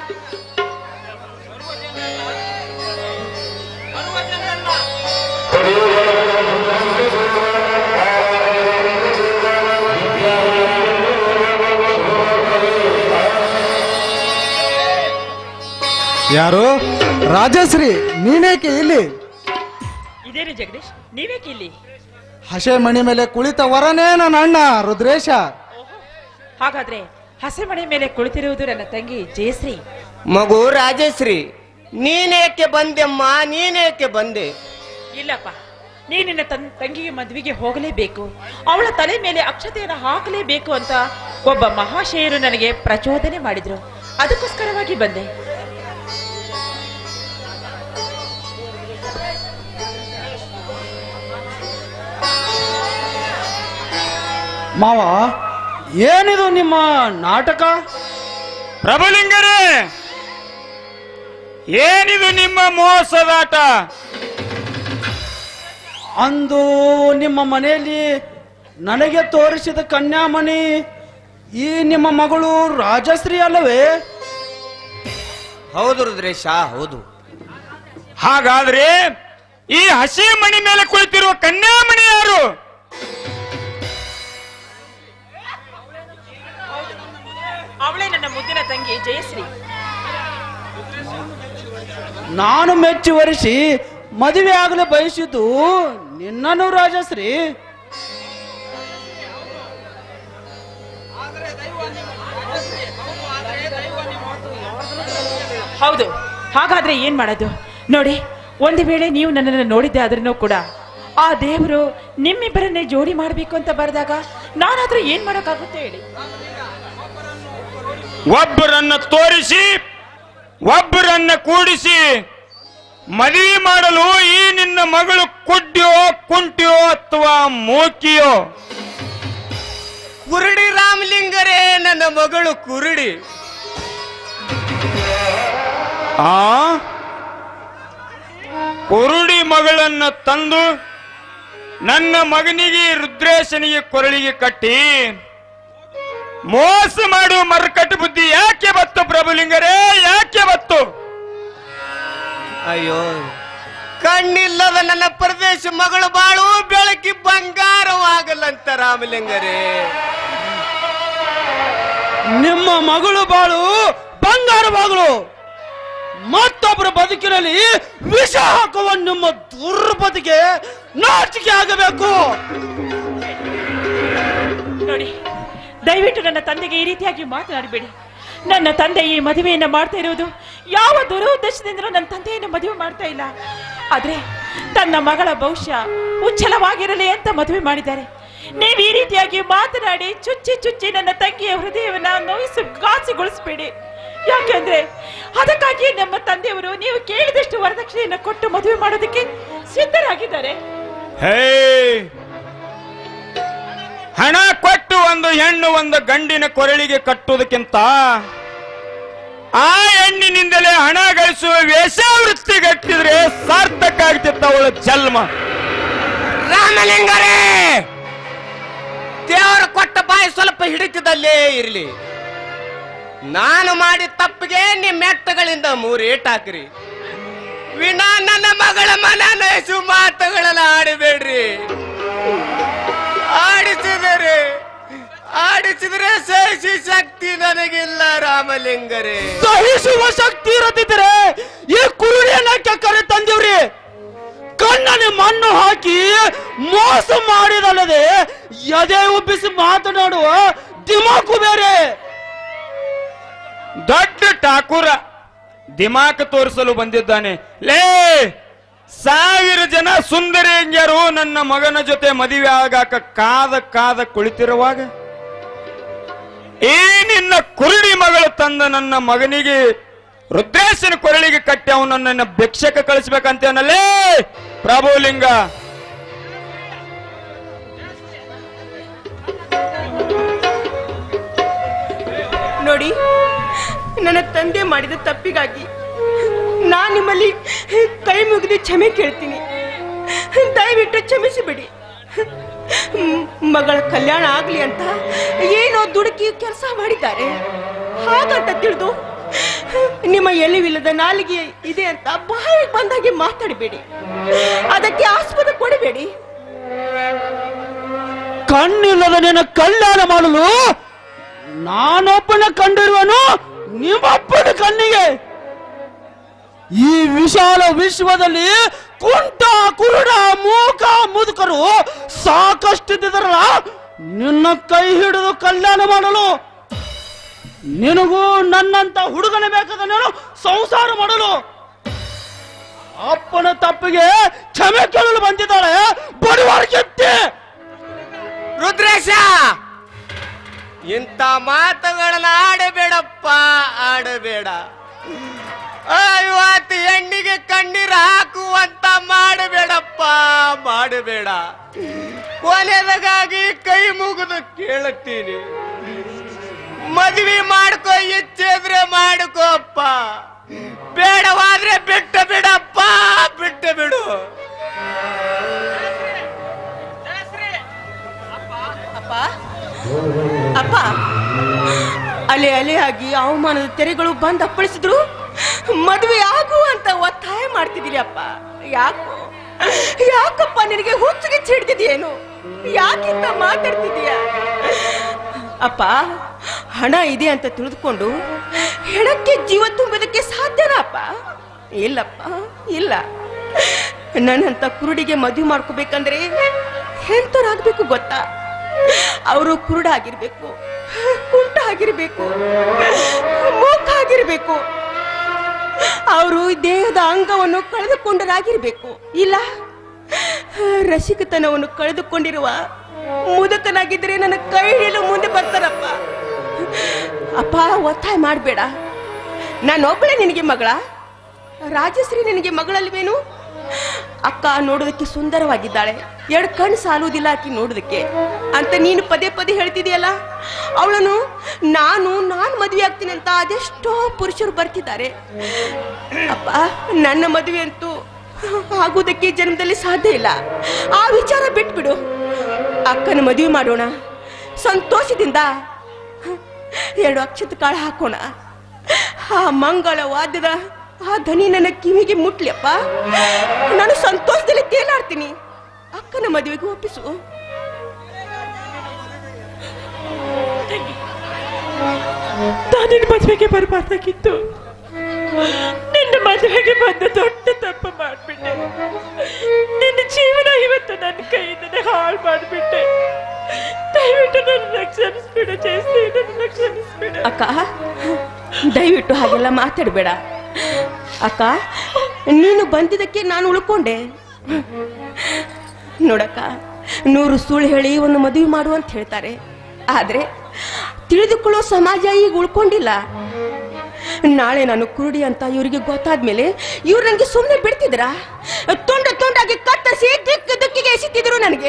ಯಾರು? ರಾಜಶ್ರೀ, ನೀನೇಕೆ ಇಲ್ಲಿ? ಇದೇನು ಜಗದೀಶ್, ನೀವೇಕೆ ಇಲ್ಲಿ? ಹಸೆ ಮಣಿ ಮೇಲೆ ಕುಳಿತ ವರನೇ ನನ್ನ ಅಣ್ಣ ರುದ್ರೇಶ. ಹಾಗಾದ್ರೆ ಹಸೆ ಮಣಿ ಮೇಲೆ ಕುಳಿತಿರುವುದು ನನ್ನ ತಂಗಿ ಜಯಶ್ರೀ. ಮಗು ರಾಜಶ್ರೀ, ನೀನೇಕೆ ಬಂದೆಮ್ಮ? ನೀನೇಕೆ ಬಂದೆ? ಇಲ್ಲಪ್ಪ, ನೀ ನಿನ್ನ ತನ್ ತಂಗಿಗೆ ಮದುವೆಗೆ ಹೋಗಲೇಬೇಕು, ಅವಳ ತಲೆ ಮೇಲೆ ಅಕ್ಷತೆಯನ್ನು ಹಾಕಲೇಬೇಕು ಅಂತ ಒಬ್ಬ ಮಹಾಶಯರು ನನಗೆ ಪ್ರಚೋದನೆ ಮಾಡಿದ್ರು. ಅದಕ್ಕೋಸ್ಕರವಾಗಿ ಬಂದೆ. ಮಾವ, ಏನಿದು ನಿಮ್ಮ ನಾಟಕ? ಪ್ರಭುಲಿಂಗರೇ, ಏನಿದು ನಿಮ್ಮ ಮೋಸದಾಟ? ಅಂದು ನಿಮ್ಮ ಮನೆಯಲ್ಲಿ ನನಗೆ ತೋರಿಸಿದ ಕನ್ಯಾಮಣಿ ಈ ನಿಮ್ಮ ಮಗಳು ರಾಜಶ್ರೀ ಅಲ್ಲವೇ? ಹೌದು ರುದ್ರೇಶ, ಹೌದು. ಹಾಗಾದ್ರೆ ಈ ಹಸಿ ಮಣಿ ಮೇಲೆ ಕುಳಿತಿರುವ ಕನ್ಯಾಮಣಿ ಯಾರು? ಅವಳೇ ನನ್ನ ಮುದ್ದಿನ ತಂಗಿ ಜಯಶ್ರೀ. ನಾನು ಮೆಚ್ಚಿ ವರಿಸಿ ಮದುವೆ ಆಗಲು ಬಯಸಿದ್ದು ನಿನ್ನನ್ನು ರಾಜಶ್ರೀ. ಹೌದು, ಹಾಗಾದ್ರೆ ಏನ್ ಮಾಡೋದು ನೋಡಿ. ಒಂದು ವೇಳೆ ನೀವು ನನ್ನನ್ನು ನೋಡಿದ್ದೆ ಆದ್ರೂ ಕೂಡ ಆ ದೇವರು ನಿಮ್ಮಿಬ್ಬರನ್ನೇ ಜೋಡಿ ಮಾಡಬೇಕು ಅಂತ ಬರೆದಾಗ ನಾನಾದ್ರೂ ಏನ್ ಮಾಡೋಕ್ಕಾಗುತ್ತೆ ಹೇಳಿ? ಒಬ್ಬರನ್ನ ತೋರಿಸಿ ಒಬ್ಬರನ್ನ ಕೂಡಿಸಿ ಮದುವೆ ಮಾಡಲು ಈ ನಿನ್ನ ಮಗಳು ಕುಡ್ಡಿಯೋ ಕುಂಟಿಯೋ ಅಥವಾ ಮೂಕಿಯೋ? ಕುರುಡಿ ರಾಮಲಿಂಗರೇ, ನನ್ನ ಮಗಳು ಕುರುಡಿ. ಆ ಕುರುಡಿ ಮಗಳನ್ನ ತಂದು ನನ್ನ ಮಗನಿಗೆ ರುದ್ರೇಶನಿಗೆ ಕೊರಳಿಗೆ ಕಟ್ಟಿ ಮೋಸ ಮಾಡುವ ಮರಕಟ್ಟು ಬುದ್ಧಿ ಯಾಕೆ ಬತ್ತು ಪ್ರಭುಲಿಂಗರೇ, ಯಾಕೆ ಬತ್ತು? ಅಯ್ಯೋ, ಕಣ್ಣಿಲ್ಲದ ನನ್ನ ಪ್ರದೇಶ ಮಗಳು ಬಾಳು ಬೆಳಕಿ ಬಂಗಾರವಾಗಲಂತ ರಾಮಲಿಂಗರೇ. ನಿಮ್ಮ ಮಗಳು ಬಾಳು ಬಂಗಾರವಾಗಲು ಮತ್ತೊಬ್ಬರ ಬದುಕಿನಲ್ಲಿ ವಿಷ ಹಾಕುವ ನಿಮ್ಮ ದುರ್ಬದುಗೆ ನಾಚಿಕೆ ಆಗಬೇಕು. ನೋಡಿ, ದಯವಿಟ್ಟು ನನ್ನ ತಂದೆಗೆ ಈ ರೀತಿಯಾಗಿ ಮಾತನಾಡಬೇಡಿ. ನನ್ನ ತಂದೆ ಈ ಮದುವೆಯನ್ನ ಮಾಡ್ತಾ ಇರುವುದು ಯಾವ ದುರುದ್ದೇಶದಿಂದಲೂ ನನ್ನ ತಂದೆಯನ್ನು ಮದುವೆ ಮಾಡ್ತಾ ಇಲ್ಲ. ಆದ್ರೆ ತನ್ನ ಮಗಳ ಭವಿಷ್ಯ ಉಜ್ವಲವಾಗಿರಲಿ ಅಂತ ಮದುವೆ ಮಾಡಿದ್ದಾರೆ. ನೀವು ಈ ರೀತಿಯಾಗಿ ಮಾತನಾಡಿ ಚುಚ್ಚಿ ಚುಚ್ಚಿ ನನ್ನ ತಂಗಿಯ ಹೃದಯವನ್ನ ನೋಯಿಸಿ ಘಾಸಿಗೊಳಿಸಬೇಡಿ. ಯಾಕೆಂದ್ರೆ ಅದಕ್ಕಾಗಿ ನಮ್ಮ ತಂದೆಯವರು ನೀವು ಕೇಳಿದಷ್ಟು ವರದಕ್ಷಿಣೆಯನ್ನು ಕೊಟ್ಟು ಮದುವೆ ಮಾಡೋದಕ್ಕೆ ಸಿದ್ಧರಾಗಿದ್ದಾರೆ. ಹೇ, ಹಣ ಕೊಟ್ಟು ಒಂದು ಹೆಣ್ಣು ಒಂದು ಗಂಡಿನ ಕೊರಳಿಗೆ ಕಟ್ಟುವುದಕ್ಕಿಂತ ಆ ಹೆಣ್ಣಿನಿಂದಲೇ ಹಣ ಗಳಿಸುವ ವೇಷವೃತ್ತಿ ಗಟ್ಟಿದ್ರೆ ಸಾರ್ಥಕ ಆಗ್ತಿತ್ತ ಅವಳ ಜನ್ಮ. ರಾಮಲಿಂಗರೇ, ದೇವರು ಕೊಟ್ಟ ಬಾಯಿ ಸ್ವಲ್ಪ ಹಿಡಿತದಲ್ಲೇ ಇರಲಿ. ನಾನು ಮಾಡಿದ ತಪ್ಪಿಗೆ ನಿಮ್ಮ ಮೆಟ್ಟಗಳಿಂದ ಮೂರು ಏಟ್ ಹಾಕ್ರಿ. ವಿನಾ ನನ್ನ ಮಗಳ ಮನ ನಯಸು ಮಾತುಗಳೆಲ್ಲ ಆಡಬೇಡ್ರಿ. ಆಡಿಸಿದರೆ ಆಡಿಸಿದ್ರೆ ಸಹಿಸಿ ಶಕ್ತಿ ನನಗಿಲ್ಲ ರಾಮಲಿಂಗರೇ. ಸಹಿಸುವ ಶಕ್ತಿ ಇರದಿದ್ರೆ ಈ ಕುರುಡಿಯನ್ನ ಕರೆ ತಂದಿವ್ರಿ. ಕಣ್ಣಲ್ಲಿ ಮಣ್ಣು ಹಾಕಿ ಮೋಸ ಮಾಡಿದಲ್ಲದೆ ಎದೆ ಉಬ್ಬಿಸಿ ಮಾತನಾಡುವ ದಿಮಾಕು ಬೇರೆ. ದೊಡ್ಡ ಠಾಕೂರ ದಿಮಾಕ ತೋರಿಸಲು ಬಂದಿದ್ದಾನೆ. ಲೇ, ಸಾವಿರ ಜನ ಸುಂದರಿಯರು ನನ್ನ ಮಗನ ಜೊತೆ ಮದುವೆ ಆಗಾಕ ಕಾದ ಕಾದ ಕುಳಿತಿರುವಾಗ ಈ ನಿನ್ನ ಕುರುಡಿ ಮಗಳು ತಂದ ನನ್ನ ಮಗನಿಗೆ ರುದ್ರೇಶನ ಕೊರಳಿಗೆ ಕಟ್ಟಿ ಅವನನ್ನ ಭಿಕ್ಷಕ ಕಳಿಸ್ಬೇಕಂತೇನಲ್ಲೇ ಪ್ರಭುಲಿಂಗ. ನೋಡಿ, ನನ್ನ ತಂದೆ ಮಾಡಿದ ತಪ್ಪಿಗಾಗಿ ನಾನು ನಿಮ್ಮಲ್ಲಿ ಕೈ ಮುಗಿದು ಕ್ಷಮೆ ಕೇಳ್ತೀನಿ. ದಯವಿಟ್ಟು ಕ್ಷಮಿಸಿಬಿಡಿ. ಮಗಳ ಕಲ್ಯಾಣ ಆಗ್ಲಿ ಅಂತ ಏನೋ ದುಡುಕಿ ಕೆಲಸ ಮಾಡಿದ್ದಾರೆ. ಹಾಗಂತ ತಿಳಿದು ನಿಮ್ಮ ಎಲ್ಲಿವಿಲ್ಲದ ನಾಲಿಗೆ ಇದೆ ಅಂತ ಬಾಯಿಗೆ ಬಂದಾಗೆ ಮಾತಾಡಬೇಡಿ. ಅದಕ್ಕೆ ಆಸ್ಪದ ಕೊಡಬೇಡಿ. ಕಣ್ಣಿಲ್ಲದ ನಿನ್ನ ಕಲ್ಯಾಣ ಮಾಡಲು ನಾನೊಬ್ಬನ ಕಂಡಿರುವನು ನಿಮ್ಮಪ್ಪನ ಕಣ್ಣಿಗೆ. ಈ ವಿಶಾಲ ವಿಶ್ವದಲ್ಲಿ ಕುಂಟ ಕುರುಡ ಮೂಕ ಮುದುಕರು ಸಾಕಷ್ಟಿದ್ದರಲ್ಲ, ನಿನ್ನ ಕೈ ಹಿಡಿದು ಕಲ್ಯಾಣ ಮಾಡಲು ನಿನಗೂ ನನ್ನಂತ ಹುಡುಗನ ಬೇಕಾದ ನಾನು ಸಂಸಾರ ಮಾಡಲು ಅಪ್ಪನ ತಪ್ಪಿಗೆ ಕ್ಷಮೆ ಕೇಳಲು ಬಂದಿದ್ದಾಳೆ ಬಡವರ್ಗೆತ್ತೆ. ರುದ್ರೇಶ, ಇಂಥ ಮಾತುಗಳನ್ನ ಆಡಬೇಡಪ್ಪ, ಆಡಬೇಡ. ಇವತ್ತು ಹೆಣ್ಣಿಗೆ ಕಣ್ಣೀರು ಹಾಕುವಂತ ಮಾಡಬೇಡಪ್ಪ, ಮಾಡಬೇಡ. ಕೊನೆದಾಗಿ ಕೈ ಮುಗಿದು ಕೇಳುತ್ತೀನಿ, ಮದುವೆ ಮಾಡ್ಕೋ, ಇಚ್ಛೆ ಇದ್ರೆ ಮಾಡ್ಕೋಪ್ಪ, ಬೇಡವಾದ್ರೆ ಬಿಟ್ಟು ಬಿಡಪ್ಪ, ಬಿಟ್ಟು ಬಿಡು. ಅಪ್ಪ ಅಪ್ಪ ಅಲೆ ಅಲೆಯಾಗಿ ಅವಮಾನದ ತೆರೆಗಳು ಬಂದು ಅಪ್ಪಳಿಸಿದ್ರು ಮದುವೆ ಆಗು ಅಂತ ಒತ್ತಾಯ ಮಾಡ್ತಿದ್ದೀರಿ ಅಪ್ಪ. ಯಾಕೋ ಯಾಕಪ್ಪ ನಿನಗೆ ಹುಚ್ಚಿಗೆ ಚಿಡ್ದಿದ್ಯೇನು? ಯಾಕಿಂತ ಮಾತಾಡ್ತಿದೀಯ? ಅಪ್ಪ, ಹಣ ಇದೆ ಅಂತ ತಿಳಿದುಕೊಂಡು ಹೆಣಕ್ಕೆ ಜೀವ ತುಂಬುವುದಕ್ಕೆ ಸಾಧ್ಯನಾ ಅಪ್ಪ? ಇಲ್ಲಪ್ಪ, ಇಲ್ಲ. ನನ್ನಂತ ಕುರುಡಿಗೆ ಮದುವೆ ಮಾಡ್ಕೋಬೇಕಂದ್ರೆ ಎಂತರಾಗ್ಬೇಕು ಗೊತ್ತಾ? ಅವರು ಕುರುಡ ಆಗಿರ್ಬೇಕು, ಕುಂಟ ಆಗಿರ್ಬೇಕು, ಮೂಕ ಆಗಿರ್ಬೇಕು, ಅವರು ದೇಹದ ಅಂಗವನ್ನು ಕಳೆದುಕೊಂಡರಾಗಿರ್ಬೇಕು, ಇಲ್ಲ ರಸಿಕತನವನ್ನು ಕಳೆದುಕೊಂಡಿರುವ ಮುದುಕನಾಗಿದ್ರೆ ನನ್ನ ಕೈ ಹಿಡಿಯಲು ಮುಂದೆ ಬರ್ತಾರಪ್ಪ. ಅಪ್ಪ, ಒತ್ತಾಯ ಮಾಡಬೇಡ. ನಾನೊಬ್ಬಳೇ ನಿನಗೆ ಮಗಳ? ರಾಜಶ್ರೀ ನಿನಗೆ ಮಗಳಲ್ವೇನು? ಅಕ್ಕ ನೋಡೋದಕ್ಕೆ ಸುಂದರವಾಗಿದ್ದಾಳೆ, ಎರಡು ಕಣ್ಣು ಸಾಲುವುದಿಲ್ಲ ಆಕಿ ನೋಡೋದಕ್ಕೆ ಅಂತ ನೀನು ಪದೇ ಪದೇ ಹೇಳ್ತಿದೆಯಲ್ಲ. ಅವಳನ್ನು ನಾನು ನಾನು ಮದುವೆ ಆಗ್ತೀನಿ ಅಂತ ಅದೆಷ್ಟೋ ಪುರುಷರು ಬರ್ತಿದ್ದಾರೆ. ಅಪ್ಪ, ನನ್ನ ಮದುವೆ ಅಂತೂ ಆಗುವುದಕ್ಕೆ ಜನ್ಮದಲ್ಲಿ ಸಾಧ್ಯ ಇಲ್ಲ. ಆ ವಿಚಾರ ಬಿಟ್ಬಿಡು. ಅಕ್ಕನ ಮದುವೆ ಮಾಡೋಣ, ಸಂತೋಷದಿಂದ ಎರಡು ಅಕ್ಷತ ಕಾಳು ಹಾಕೋಣ. ಆ ಮಂಗಳ ವಾದ್ಯದ ಆ ಧ್ವನಿ ನನ್ನ ಕಿವಿಗೆ ಮುಟ್ಲಿಯಪ್ಪ. ನಾನು ಸಂತೋಷದಲ್ಲಿ ತೇಲಾಡ್ತೀನಿ. ಅಕ್ಕನ ಮದುವೆಗೆ ಒಪ್ಪಿಸು. ನಾನಿನ್ನ ಮದುವೆಗೆ ಬರಬಾರ್ದಾಗಿತ್ತು. ನಿನ್ನ ಮದುವೆಗೆ ಬಂದು ದೊಡ್ಡ ತಪ್ಪು ಮಾಡ್ಬಿಟ್ಟೆ. ನಿನ್ನ ಜೀವನ ಇವತ್ತು ನನ್ನ ಕೈಯಿಂದನೇ ಹಾಳು ಮಾಡಿಬಿಟ್ಟೆ. ದಯವಿಟ್ಟು ನನ್ನ ಕ್ಷಮಿಸ್ಬಿಡು ಜಯಶ್ರೀ, ನನ್ನ ಕ್ಷಮಿಸ್ಬಿಡು. ಅಕ್ಕ, ದಯವಿಟ್ಟು ಹಾಗೆಲ್ಲ ಮಾತಾಡಬೇಡ. ಅಕ್ಕ, ನೀನು ಬಂದಿದ್ದಕ್ಕೆ ನಾನು ಉಳ್ಕೊಂಡೆ. ನೋಡಕ್ಕ, ನೂರು ಸುಳ್ಳು ಹೇಳಿ ಒಂದು ಮದುವೆ ಮಾಡು ಅಂತ ಹೇಳ್ತಾರೆ. ಆದ್ರೆ ತಿಳಿದುಕೊಳ್ಳೋ ಸಮಾಜ ಈಗ ಉಳ್ಕೊಂಡಿಲ್ಲ. ನಾಳೆ ನಾನು ಕುರುಡಿ ಅಂತ ಇವರಿಗೆ ಗೊತ್ತಾದ್ಮೇಲೆ ಇವ್ರು ನನಗೆ ಸುಮ್ಮನೆ ಬಿಡ್ತಿದ್ರ? ತುಂಡ ತುಂಡಾಗಿ ಕತ್ತರಿಸಿ ದಿಕ್ಕ ದಿಕ್ಕಿಗೆ ಎಸಿತಿದ್ರು ನನಗೆ.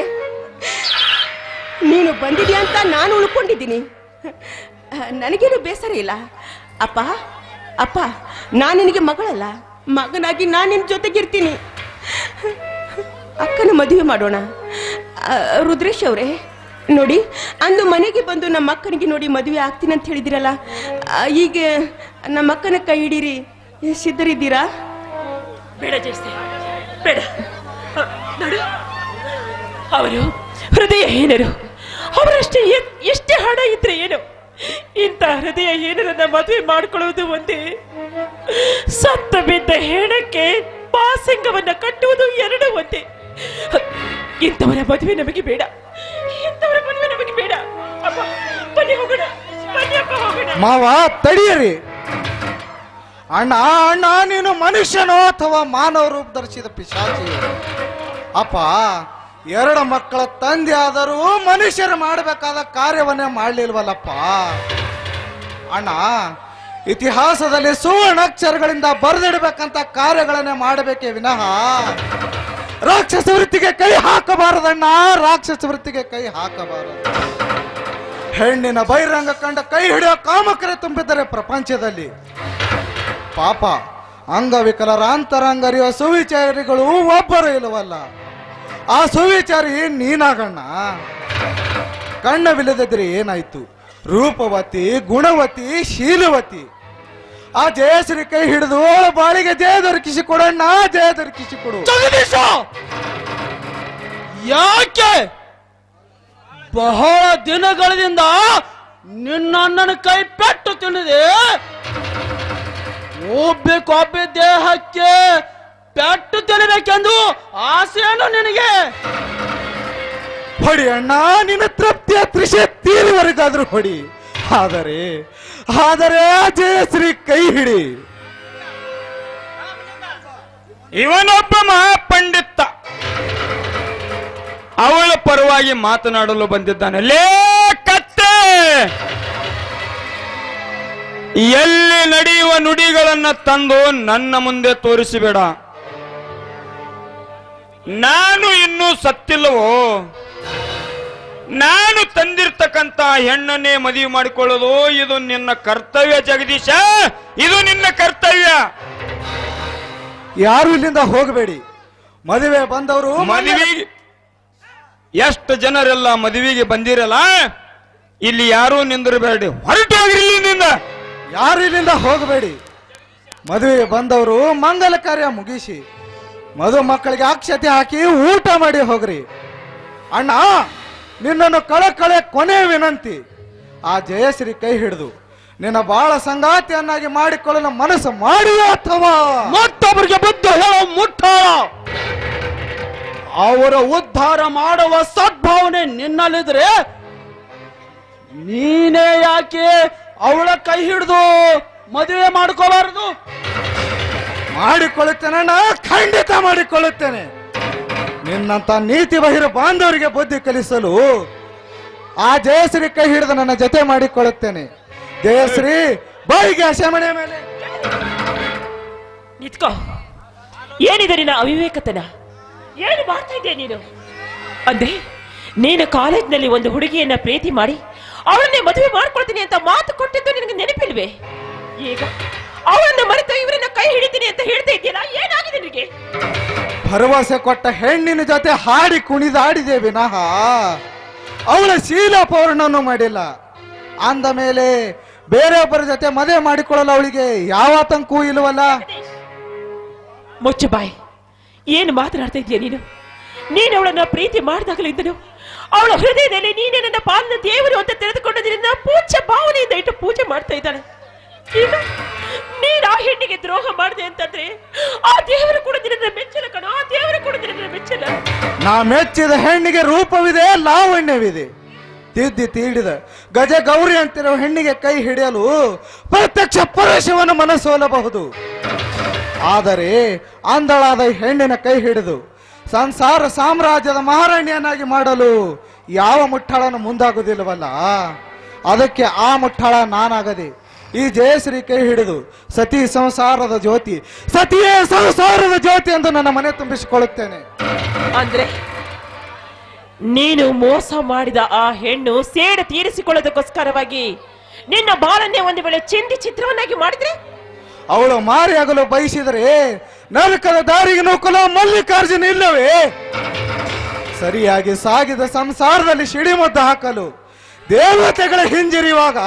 ನೀನು ಬಂದಿದ್ಯಾ ಅಂತ ನಾನು ಉಳ್ಕೊಂಡಿದ್ದೀನಿ. ನನಗೇನು ಬೇಸರ ಇಲ್ಲ. ಅಪ್ಪ ಅಪ್ಪ ನಾನು ನಿನಗೆ ಮಗಳಲ್ಲ, ಮಗನಾಗಿ ನಾನು ನಿನ್ನ ಜೊತೆಗಿರ್ತೀನಿ. ಅಕ್ಕನ ಮದುವೆ ಮಾಡೋಣ. ರುದ್ರೇಶ್ ಅವರೇ ನೋಡಿ, ಅಂದು ಮನೆಗೆ ಬಂದು ನಮ್ಮ ಅಕ್ಕನಿಗೆ ನೋಡಿ ಮದುವೆ ಆಗ್ತೀನಿ ಅಂತ ಹೇಳಿದಿರಲ್ಲ, ಈಗ ನಮ್ಮ ಅಕ್ಕನ ಕೈ ಹಿಡೀರಿ. ಸಿದ್ಧರಿದ್ದೀರಾ? ಬೇಡ ಜಯಶ್ರೀ, ಬೇಡ. ನೋಡು, ಅವರು ಹೃದಯ ಹೀನರು. ಅವರಷ್ಟೇ ಎಷ್ಟೇ ಹಣ ಇದ್ರೆ ಏನು, ಇಂಥ ಹೃದಯ ಹೀನರನ್ನ ಮದುವೆ ಮಾಡಿಕೊಳ್ಳುವುದು ಒಂದೇ. ಸತ್ತ ಬಿದ್ದ ಹೆಣಕ್ಕೆ ಪಾಸಂಗವನ್ನ ಕಟ್ಟುವುದು ಎರಡು ಒಂದೇ. ಇಂಥವರ ಮದುವೆ ನಮಗೆ ಬೇಡ, ಇಂಥವರ ಮದುವೆ ನಮಗೆ ಬೇಡ. ಅಪ್ಪ, ಬನ್ನಿ ಹೋಗೋಣ, ಬನ್ನಿ ಅಪ್ಪ ಹೋಗೋಣ. ಮಾವ, ತಡಿಯರಿ. ಅಣ್ಣ ಅಣ್ಣ ನೀನು ಮನುಷ್ಯನೋ ಅಥವಾ ಮಾನವ ರೂಪ ಧರಿಸಿದ ಪಿಶಾಚಿ? ಅಪ್ಪ, ಎರಡು ಮಕ್ಕಳ ತಂದೆ ಆದರೂ ಮನುಷ್ಯರು ಮಾಡಬೇಕಾದ ಕಾರ್ಯವನ್ನೇ ಮಾಡಲಿಲ್ವಲ್ಲಪ್ಪ. ಅಣ್ಣ, ಇತಿಹಾಸದಲ್ಲಿ ಸುವರ್ಣಾಕ್ಷರಗಳಿಂದ ಬರೆದಿಡಬೇಕಂತ ಕಾರ್ಯಗಳನ್ನೇ ಮಾಡಬೇಕೇ ವಿನಃ ರಾಕ್ಷಸ ವೃತ್ತಿಗೆ ಕೈ ಹಾಕಬಾರದಣ್ಣ, ರಾಕ್ಷಸ ವೃತ್ತಿಗೆ ಕೈ ಹಾಕಬಾರದು. ಹೆಣ್ಣಿನ ಬಹಿರಂಗ ಕಂಡ ಕೈ ಹಿಡಿಯೋ ಕಾಮಕರೇ ತುಂಬಿದ್ದಾರೆ ಪ್ರಪಂಚದಲ್ಲಿ. ಪಾಪ, ಅಂಗವಿಕಲರ ಅಂತರಂಗರಿಯೋ ಸುವಿಚಾರಿಗಳು ಒಬ್ಬರು ಇಲ್ಲವಲ್ಲ. ಆ ಸುವಿಚಾರಿ ನೀನಾಗಣ್ಣ. ಕಣ್ಣವಿಲ್ಲದಿದ್ರೆ ಏನಾಯ್ತು? ರೂಪವತಿ, ಗುಣವತಿ, ಶೀಲವತಿ. ಆ ಜಯಶ್ರೀ ಕೈ ಹಿಡಿದು ಬಾಳಿಗೆ ಜಯ ದೊರಕಿಸಿ ಕೊಡಣ್ಣ, ಜಯ ದೊರಕಿಸಿ ಕೊಡು. ಯಾಕೆ ಬಹಳ ದಿನಗಳಿಂದ ನಿನ್ನ ಅಣ್ಣನ ಕೈ ಪೆಟ್ಟು ತಿಂದಿದೆ? ಒಬ್ಬ ದೇಹಕ್ಕೆ ಪೆಟ್ಟು ತಿನ್ನಬೇಕೆಂದು ಆಸೆಯನ್ನು ನಿನಗೆ? ಹೊಡಿ ಅಣ್ಣ, ನಿನ್ನ ತೃಪ್ತಿಯ ತ್ರಿಷೆ ತೀರುವರೆಗಾದ್ರೂ ಹೊಡಿ. ಆದರೆ ಆದರೆ ಜಯಶ್ರೀ ಕೈ ಹಿಡಿ. ಇವನೊಬ್ಬ ಮಹಾಪಂಡಿತ, ಅವಳ ಪರವಾಗಿ ಮಾತನಾಡಲು ಬಂದಿದ್ದಾನೆ. ಲೇ ಕತ್ತೆ, ಎಲ್ಲಿ ನಡೆಯುವ ನುಡಿಗಳನ್ನ ತಂದು ನನ್ನ ಮುಂದೆ ತೋರಿಸಬೇಡ. ನಾನು ಇನ್ನೂ ಸತ್ತಿಲ್ಲವೋ? ನಾನು ತಂದಿರ್ತಕ್ಕಂತ ಹೆಣ್ಣನ್ನೇ ಮದುವೆ ಮಾಡಿಕೊಳ್ಳೋದು ಇದು ನಿನ್ನ ಕರ್ತವ್ಯ ಜಗದೀಶ, ಇದು ನಿನ್ನ ಕರ್ತವ್ಯ. ಯಾರು ಇಲ್ಲಿಂದ ಹೋಗಬೇಡಿ. ಮದುವೆ ಬಂದವರು ಮದುವೆಗೆ ಎಷ್ಟು ಜನರೆಲ್ಲ ಮದುವೆಗೆ ಬಂದಿರಲ್ಲ, ಇಲ್ಲಿ ಯಾರೂ ನಿಂದಿರಬೇಡಿ, ಹೊರಟು ಹೋಗ್ರಿ ಇಲ್ಲಿಂದ. ಯಾರು ಇಲ್ಲಿಂದ ಹೋಗಬೇಡಿ. ಮದುವೆಗೆ ಬಂದವರು ಮಂಗಲ ಕಾರ್ಯ ಮುಗಿಸಿ ಮಧು ಮಕ್ಕಳಿಗೆ ಅಕ್ಷತೆ ಹಾಕಿ ಊಟ ಮಾಡಿ ಹೋಗ್ರಿ. ಅಣ್ಣ, ನಿನ್ನನ್ನು ಕಳೆ ಕಳೆ ಕೊನೆ ವಿನಂತಿ. ಆ ಜಯಶ್ರೀ ಕೈ ಹಿಡಿದು ನಿನ್ನ ಬಾಳ ಸಂಗಾತಿಯನ್ನಾಗಿ ಮಾಡಿಕೊಳ್ಳಲು ಮನಸ್ಸು ಮಾಡಿದ ಅಥವಾ ಮತ್ತೊಬ್ಬರಿಗೆ ಬುದ್ಧಿ ಹೇಳೋ ಮುಟ್ಟಾಳ ಅವರ ಉದ್ಧಾರ ಮಾಡುವ ಸದ್ಭಾವನೆ ನಿನ್ನಲ್ಲಿದ್ರೆ ನೀನೇ ಯಾಕೆ ಅವಳ ಕೈ ಹಿಡಿದು ಮದುವೆ ಮಾಡಿಕೊಳ್ಳಾರದು? ಮಾಡಿಕೊಳ್ಳುತ್ತೇನೆ, ನಾ ಖಂಡಿತ ಮಾಡಿಕೊಳ್ಳುತ್ತೇನೆ. ನಿನ್ನಂತ ನೀತಿ ಬಹಿರ ಬಾಂಧವರಿಗೆ ಬುದ್ಧಿ ಕಲಿಸಲು ಆ ಜಯಶ್ರೀ ಕೈ ಹಿಡಿದು ನನ್ನ ಜೊತೆ ಮಾಡಿಕೊಳ್ಳುತ್ತೇನೆ. ಜಯಶ್ರೀ ಬಾಯಿಗೆ ಆಶಾಮಣೆಯ ಮೇಲೆ ನಿತ್ಕೋ. ಏನಿದೆ ನಿನ್ನ ಅವಿವೇಕತನ? ಏನು ಮಾಡ್ತಾ ಇದ್ದೆ ನೀನು? ಅಂದೆ ನೀನು ಕಾಲೇಜ್ನಲ್ಲಿ ಒಂದು ಹುಡುಗಿಯನ್ನ ಪ್ರೀತಿ ಮಾಡಿ ಅವಳನ್ನೇ ಮದುವೆ ಮಾಡ್ಕೊಳ್ತೀನಿ ಅಂತ ಮಾತು ಕೊಟ್ಟಿದ್ದು ನಿನಗೆ ನೆನಪಿಲ್ವೇ? ಈಗ ಅವಳನ್ನ ಮರೆತು ಇವರನ್ನ ಕೈ ಹಿಡಿತೀನಿ ಅಂತ ಹೇಳ್ತಾ ಇದೆಯಲ್ಲ, ಏನಾಗಿದೆ ನಿನಗೆ? ಭರವಸೆ ಕೊಟ್ಟ ಹೆಣ್ಣಿನ ಜೊತೆ ಹಾಡಿ ಕುಣಿದಾಡಿದೆ ವಿನಃ ಅವಳ ಶೀಲ ಪೌರ್ಣನು ಮಾಡಿಲ್ಲ. ಅಂದ ಮೇಲೆ ಬೇರೆಯೊಬ್ಬರ ಜೊತೆ ಮದುವೆ ಮಾಡಿಕೊಳ್ಳಲು ಅವಳಿಗೆ ಯಾವ ಆತಂಕವೂ ಇಲ್ಲವಲ್ಲ. ಮುಚ್ಚು ಬಾಯ್. ಏನು ಮಾತನಾಡ್ತಾ ಇದೀಯ ನೀನು? ನೀನು ಅವಳನ್ನ ಪ್ರೀತಿ ಮಾಡಿದಾಗಲಿದ್ದನು ಅವಳ ಹೃದಯದಲ್ಲಿ ನೀನೇ ನನ್ನ ಪಾಲನ ದೇವರು ಅಂತ ತಿಳಿದುಕೊಂಡದ್ರಿಂದ ಪೂಜ್ಯ ಭಾವನೆಯಿಂದ ಇಟ್ಟು ಪೂಜೆ ಮಾಡ್ತಾ ಇದ್ದಾಳೆ. ಈಗ ನೀನು ಆ ಹೆಣ್ಣಿಗೆ ದ್ರೋಹ ಮಾಡಿದೆ ಅಂತಂದ್ರೆ ಆ ದೇವರು ಕೂಡ ನಿನ್ನ ಮೆಚ್ಚಲ ಕಣ. ಆ ದೇವರು ಕೂಡ ನಿನ್ನ ಮೆಚ್ಚಲ. ನಾ ಮೆಚ್ಚಿದ ಹೆಣ್ಣಿಗೆ ರೂಪವಿದೆ, ಲಾವಣ್ಯವಿದೆ. ತಿದ್ದಿ ತೀಡಿದ ಗಜ ಗೌರಿ ಅಂತಿರೋ ಹೆಣ್ಣಿಗೆ ಕೈ ಹಿಡಿಯಲು ಪ್ರತ್ಯಕ್ಷ ಪರಶುವನ ಮನಸ್ಸೋಲಬಹುದು. ಆದರೆ ಅಂದಳಾದ ಹೆಣ್ಣಿನ ಕೈ ಹಿಡಿದು ಸಂಸಾರ ಸಾಮ್ರಾಜ್ಯದ ಮಹಾರಾಣಿಯನ್ನಾಗಿ ಮಾಡಲು ಯಾವ ಮುಟ್ಟಾಳನು ಮುಂದಾಗುವುದಿಲ್ಲವಲ್ಲ. ಅದಕ್ಕೆ ಆ ಮುಟ್ಟಾಳ ನಾನಾಗದೆ ಈ ಜಯಶ್ರೀ ಕೈ ಹಿಡಿದು ಸತಿ ಸಂಸಾರದ ಜ್ಯೋತಿ, ಸತಿಯೇ ಸಂಸಾರದ ಜ್ಯೋತಿ ಎಂದು ನನ್ನ ಮನೆ ತುಂಬಿಸಿಕೊಳ್ಳುತ್ತೇನೆ. ಅಂದ್ರೆ ನೀನು ಮೋಸ ಮಾಡಿದ ಆ ಹೆಣ್ಣು ಸೇಡು ತೀರಿಸಿಕೊಳ್ಳೋದಕ್ಕೋಸ್ಕರವಾಗಿ ನಿನ್ನ ಬಾಳನ್ನೇ ಒಂದು ವೇಳೆ ಚಿಂದಿ ಚಿತ್ರವನ್ನಾಗಿ ಮಾಡಿದ್ರೆ ಅವಳು ಮಾರಿಯಾಗಲು ಬಯಸಿದರೆ ನರಕದ ದಾರಿಗೆ ನೂಕಲು ಮಲ್ಲಿಕಾರ್ಜುನ ಇಲ್ಲವೇ? ಸರಿಯಾಗಿ ಸಾಗಿದ ಸಂಸಾರದಲ್ಲಿ ಸಿಡಿಮದ್ದು ಹಾಕಲು ದೇವತೆಗಳ ಹಿಂಜರಿಯುವಾಗ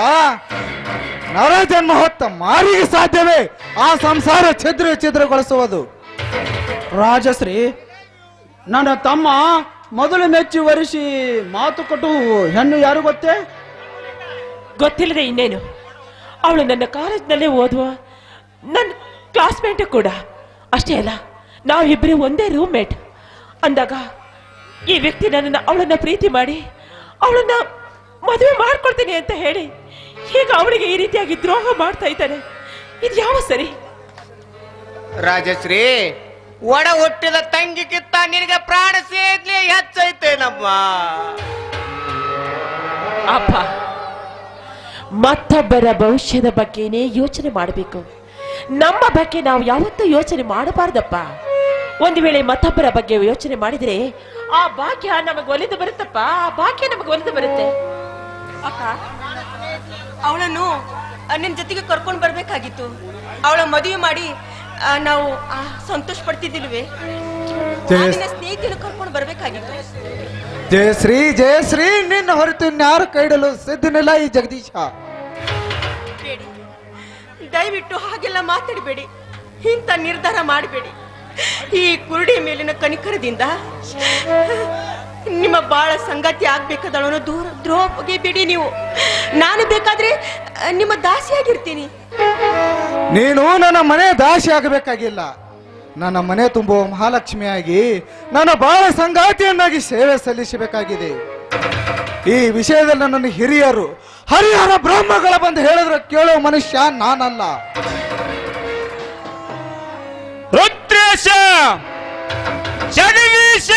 ನರಜನ್ಮ ಹೊತ್ತ ಮಾರಿಗೆ ಸಾಧ್ಯವೇ ಆ ಸಂಸಾರ ಛಿದ್ರ ಛಿದ್ರಗೊಳಿಸುವುದು? ರಾಜಶ್ರೀ, ನನ್ನ ತಮ್ಮ ಮೊದಲು ಮೆಚ್ಚಿ ವರಿಸಿ ಮಾತು ಕೊಟ್ಟು ಹೆಣ್ಣು ಯಾರು ಗೊತ್ತೇ? ಗೊತ್ತಿಲ್ಲದೆ ಇನ್ನೇನು, ಅವಳು ನನ್ನ ಕಾಲೇಜ್ನಲ್ಲೇ ಓದುವ ನನ್ನ ಕ್ಲಾಸ್ಮೇಟ್ ಕೂಡ. ಅಷ್ಟೇ ಅಲ್ಲ, ನಾವಿಬ್ಬರು ಒಂದೇ ರೂಮ್ಮೇಟ್ ಅಂದಾಗ ಈ ವ್ಯಕ್ತಿ ನನ್ನನ್ನು ಅವಳನ್ನ ಪ್ರೀತಿ ಮಾಡಿ ಅವಳನ್ನ ಮದುವೆ ಮಾಡ್ಕೊಳ್ತೀನಿ ಅಂತ ಹೇಳಿ ಈಗ ಅವಳಿಗೆ ಈ ರೀತಿಯಾಗಿ ದ್ರೋಹ ಮಾಡ್ತಾ ಇದ್ದಾನೆ. ಇದು ಯಾವ ಸರಿ? ರಾಜಶ್ರೀ, ಒಡ ಹುಟ್ಟಿದ ತಂಗಿಗಿತ್ತ ನಿನಗೆ ಪ್ರಾಣ ಸೇದ್ಲಿ ಹೆಚ್ಚೈತೇನಮ್ಮ. ಅಪ್ಪ, ಮತ್ತೊಬ್ಬರ ಭವಿಷ್ಯದ ಬಗ್ಗೆನೇ ಯೋಚನೆ ಮಾಡಬೇಕು. ನಮ್ಮ ಬಗ್ಗೆ ನಾವು ಯಾವತ್ತೂ ಯೋಚನೆ ಮಾಡಬಾರ್ದಪ್ಪ. ಒಂದು ವೇಳೆ ಮತ್ತೊಬ್ಬರ ಬಗ್ಗೆ ಯೋಚನೆ ಮಾಡಿದ್ರೆ ಆ ಭಾಗ್ಯ ನಮಗೆ ಒಲಿದು ಬರುತ್ತಪ್ಪ. ಆ ಭಾಗ್ಯ ನಮಗೆ ಒಲಿದು ಬರುತ್ತೆ. ಅಕ್ಕ, ಅವಳನ್ನು ನಿನ್ನ ಜೊತೆಗೆ ಕರ್ಕೊಂಡು ಬರ್ಬೇಕಾಗಿತ್ತು. ಅವಳ ಮದುವೆ ಮಾಡಿ ಆ, ನಾವು ಆ, ಸಂತೋಷ ಪಡ್ತಿದ್ದಿಲ್ವೇ? ಸ್ನೇಹಿತರು ಕರ್ಕೊಂಡು ಬರ್ಬೇಕಾಗಿತ್ತು. ಜಯಶ್ರೀ, ಜಯಶ್ರೀ, ನಿನ್ನ ಹೊರತು ಇನ್ಯಾರು ಕೈಡಲು ಸಿದ್ಧನಿಲ್ಲ ಈ ಜಗದೀಶ. ಬೇಡಿ, ದಯವಿಟ್ಟು ಹಾಗೆಲ್ಲ ಮಾತಾಡಬೇಡಿ. ಇಂಥ ನಿರ್ಧಾರ ಮಾಡಬೇಡಿ. ಈ ಕುರುಡಿ ಮೇಲಿನ ಕನಿಕರದಿಂದ ನಿಮ್ಮ ಬಾಳ ಸಂಗಾತಿ ಆಗ್ಬೇಕಾದಳನ್ನು ದೂರ ದ್ರೋಹ ಬಗೆಬೇಡಿ ನೀವು. ನಾನು ಬೇಕಾದ್ರೆ ನಿಮ್ಮ ದಾಸಿಯಾಗಿರ್ತೀನಿ. ನೀನು ನನ್ನ ಮನೆ ದಾಸಿ ಆಗಬೇಕಾಗಿಲ್ಲ. ನನ್ನ ಮನೆ ತುಂಬುವ ಮಹಾಲಕ್ಷ್ಮಿಯಾಗಿ ನನ್ನ ಬಾಳ ಸಂಗಾತಿಯನ್ನಾಗಿ ಸೇವೆ ಸಲ್ಲಿಸಬೇಕಾಗಿದೆ. ಈ ವಿಷಯದಲ್ಲಿ ನನ್ನ ಹಿರಿಯರು ಹರಿಹರ ಬ್ರಹ್ಮಗಳ ಬಂದು ಹೇಳಿದ್ರೆ ಕೇಳೋ ಮನುಷ್ಯ ನಾನಲ್ಲ. ರುದ್ರೇಶ, ಜಗದೀಶ,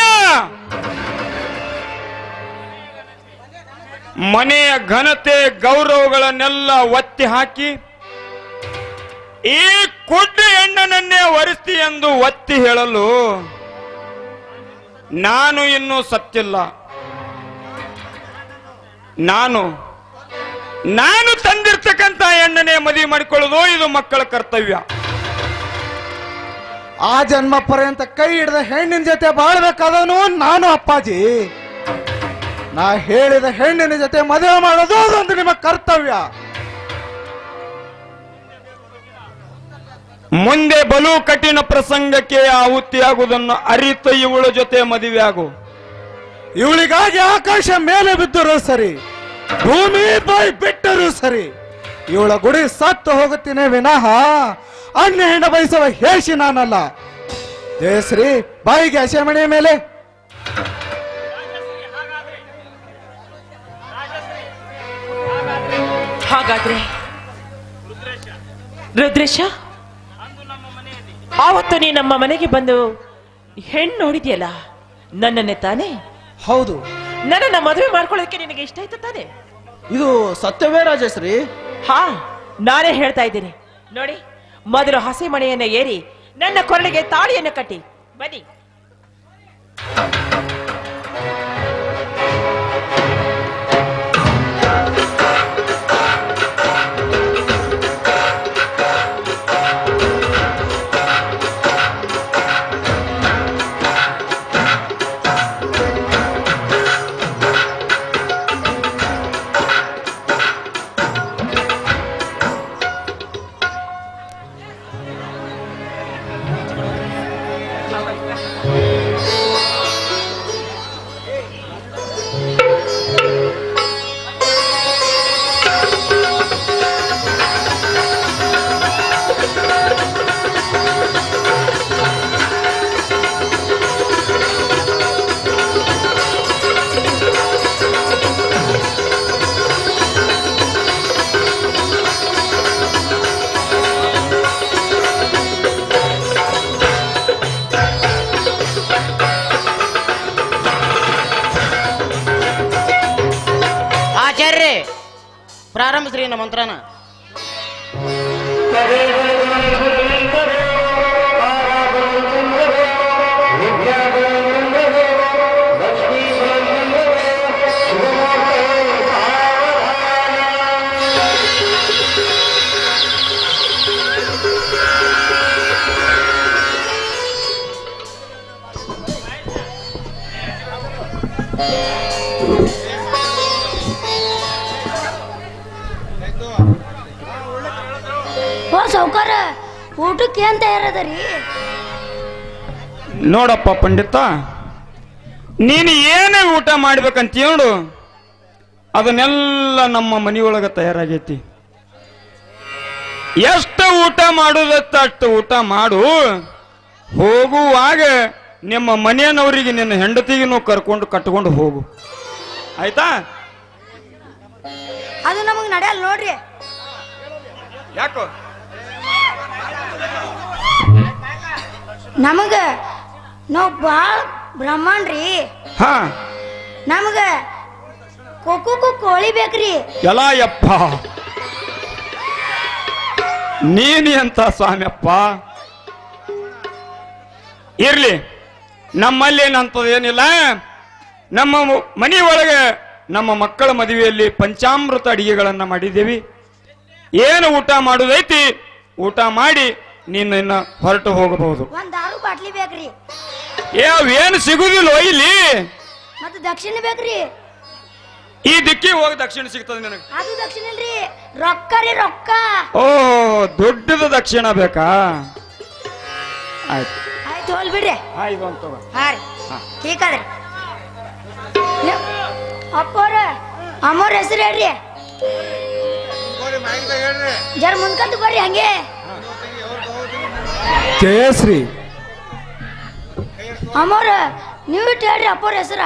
ಮನೆಯ ಘನತೆ ಗೌರವಗಳನ್ನೆಲ್ಲ ಒತ್ತಿ ಹಾಕಿ ಈ ಕುಡ್ಡ ಹೆಣ್ಣನನ್ನೇ ವರಿಸ್ತಿ ಎಂದು ಒತ್ತಿ ಹೇಳಲು ನಾನು ಇನ್ನೂ ಸತ್ತಿಲ್ಲ. ನಾನು ನಾನು ತಂದಿರ್ತಕ್ಕಂಥ ಹೆಣ್ಣನೇ ಮದುವೆ ಮಾಡಿಕೊಳ್ಳೋದು ಇದು ಮಕ್ಕಳ ಕರ್ತವ್ಯ. ಆ ಜನ್ಮ ಪರ್ಯಂತ ಕೈ ಹಿಡಿದ ಹೆಣ್ಣಿನ ಜೊತೆ ಬಾಳ್ಬೇಕಾದವನು ನಾನು ಅಪ್ಪಾಜಿ. ನಾ ಹೇಳಿದ ಹೆಣ್ಣಿನ ಜೊತೆ ಮದುವೆ ಮಾಡೋದು ಅದೊಂದು ನಿಮ್ಮ ಕರ್ತವ್ಯ. ಮುಂದೆ ಬಲು ಕಠಿಣ ಪ್ರಸಂಗಕ್ಕೆ ಆಹುತಿಯಾಗುವುದನ್ನು ಅರಿತ ಇವಳ ಜೊತೆ ಮದುವೆ ಆಗು. ಇವಳಿಗಾಗಿ ಆಕಾಶ ಮೇಲೆ ಬಿದ್ದರೂ ಸರಿ, ಭೂಮಿ ಬಾಯಿ ಬಿಟ್ಟರು ಸರಿ, ಇವಳ ಗುಡಿ ಸತ್ತು ಹೋಗುತ್ತೇನೆ ವಿನಃ ಅನ್ನ ಹೆಣ್ಣ ಬಯಸುವ ಹೇಸಿ ನಾನಲ್ಲ. ಜಯಶ್ರೀ, ಬಾಯಿಗೆ ಹಸೆಮಣೆಯ ಮೇಲೆ. ಹಾಗಾದ್ರೆ ರುದ್ರೇಶ, ಆವತ್ತು ನೀ ನಮ್ಮ ಮನೆಗೆ ಬಂದು ಹೆಣ್ಣು ನೋಡಿದ್ಯಲ್ಲ, ನನ್ನನ್ನೇ ತಾನೇ? ಹೌದು. ನನ್ನನ್ನ ಮದುವೆ ಮಾಡ್ಕೊಳ್ಳೋಕೆ ನಿನಗೆ ಇಷ್ಟ ಆಯ್ತು ತಾನೆ? ಇದು ಸತ್ಯವೇ ರಾಜಶ್ರೀ? ಹಾ, ನಾನೇ ಹೇಳ್ತಾ ಇದ್ದೀನಿ ನೋಡಿ. ಮೊದಲು ಹಸೆ ಮಣೆಯನ್ನ ಏರಿ ನನ್ನ ಕೊರಳಿಗೆ ತಾಳಿಯನ್ನು ಕಟ್ಟಿ ಬನ್ನಿ. ಪ್ರಾರಂಭಿಸ್ರಿ ನಮ್ಮ ಮಂತ್ರನ. ಓ ಸೌಕಾರ, ಊಟಕ್ಕೆ ಏನ್ ತಯಾರದರಿ? ನೋಡಪ್ಪ ಪಂಡಿತ, ನೀನು ಏನೇ ಊಟ ಮಾಡ್ಬೇಕಂತ ನೋಡು, ಅದನ್ನೆಲ್ಲ ನಮ್ಮ ಮನೆಯೊಳಗೆ ತಯಾರಾಗೈತಿ. ಎಷ್ಟು ಊಟ ಮಾಡೋದತ್ತ ಅಷ್ಟು ಊಟ ಮಾಡು. ಹೋಗುವಾಗ ನಿಮ್ಮ ಮನೆಯನವರಿಗೆ ನಿನ್ನ ಹೆಂಡತಿಗೂ ಕರ್ಕೊಂಡು ಕಟ್ಕೊಂಡು ಹೋಗು, ಆಯ್ತಾ? ಅದು ನಮಗ್ ನಡೆಯಲ್ಲ ನೋಡ್ರಿ. ಯಾಕೋ? ನಮಗ ನಾವ್ ಬಾಳ ಬ್ರಹ್ಮಾಂಡ್ರಿ. ಹಾ, ನಮಗ ಕೊಕ್ಕು ಕೋಳಿ ಬೇಕ್ರಿ. ಎಲ್ಲ ಯಪ್ಪ, ನೀನಿ ಅಂತ ಸ್ವಾಮಿಯಪ್ಪ. ಇರ್ಲಿ, ನಮ್ಮಲ್ಲಿ ಏನಂತದೇನಿಲ್ಲ. ನಮ್ಮ ಮನೆ ಒಳಗೆ ನಮ್ಮ ಮಕ್ಕಳ ಮದುವೆಯಲ್ಲಿ ಪಂಚಾಮೃತ ಅಡಿಗೆಗಳನ್ನ ಮಾಡಿದ್ದೇವಿ. ಏನು ಊಟ ಮಾಡುದೈತಿ, ಊಟ ಮಾಡಿ ನೀನು ಇನ್ನ ಹೊರಟು ಹೋಗಬಹುದು. ಒಂದ್ ದಾರು ಬಾಟ್ಲಿ ಬೇಕ್ರಿ. ಏ, ಅವೇನು ಸಿಗುದಿಲ್ಲ ಇಲ್ಲಿ. ಮತ್ತೆ ದಕ್ಷಿಣ ಬೇಕ್ರಿ. ಈ ದಿಕ್ಕಿ ಹೋಗಿ ದಕ್ಷಿಣ ಸಿಗ್ತದೆ ನಿನಗೆ. ಅದು ದಕ್ಷಿಣ ಇಲ್ರಿ, ರೊಕ್ಕ ರೀ ರೊಕ್ಕ. ಓ, ದೊಡ್ಡದ ದಕ್ಷಿಣ ಬೇಕಾ? ಆಯ್ತು ಆಯ್ತು, ಹೋಲ್ ಬಿಡ್ರಿ. ಆಯ್ತು ಅಂತ ತಗೋ. ಹಾ ರೀ, ಠೀಕ್ ಅದ್ರಿ. ಅಪ್ಪವ್ರ ಅಮ್ಮವ್ರ ಹೆಸರು ಹೇಳ್ರಿ. ಜರ ಮುಂದ್ಕಂತ ಬರ್ರಿ ಹಂಗೆ. ಜಯಶ್ರೀ, ಅಮ್ಮವ್ರ ನೀವು ಇಟ್ಟು ಹೇಳ್ರಿ ಅಪ್ಪವ್ರ ಹೆಸರ.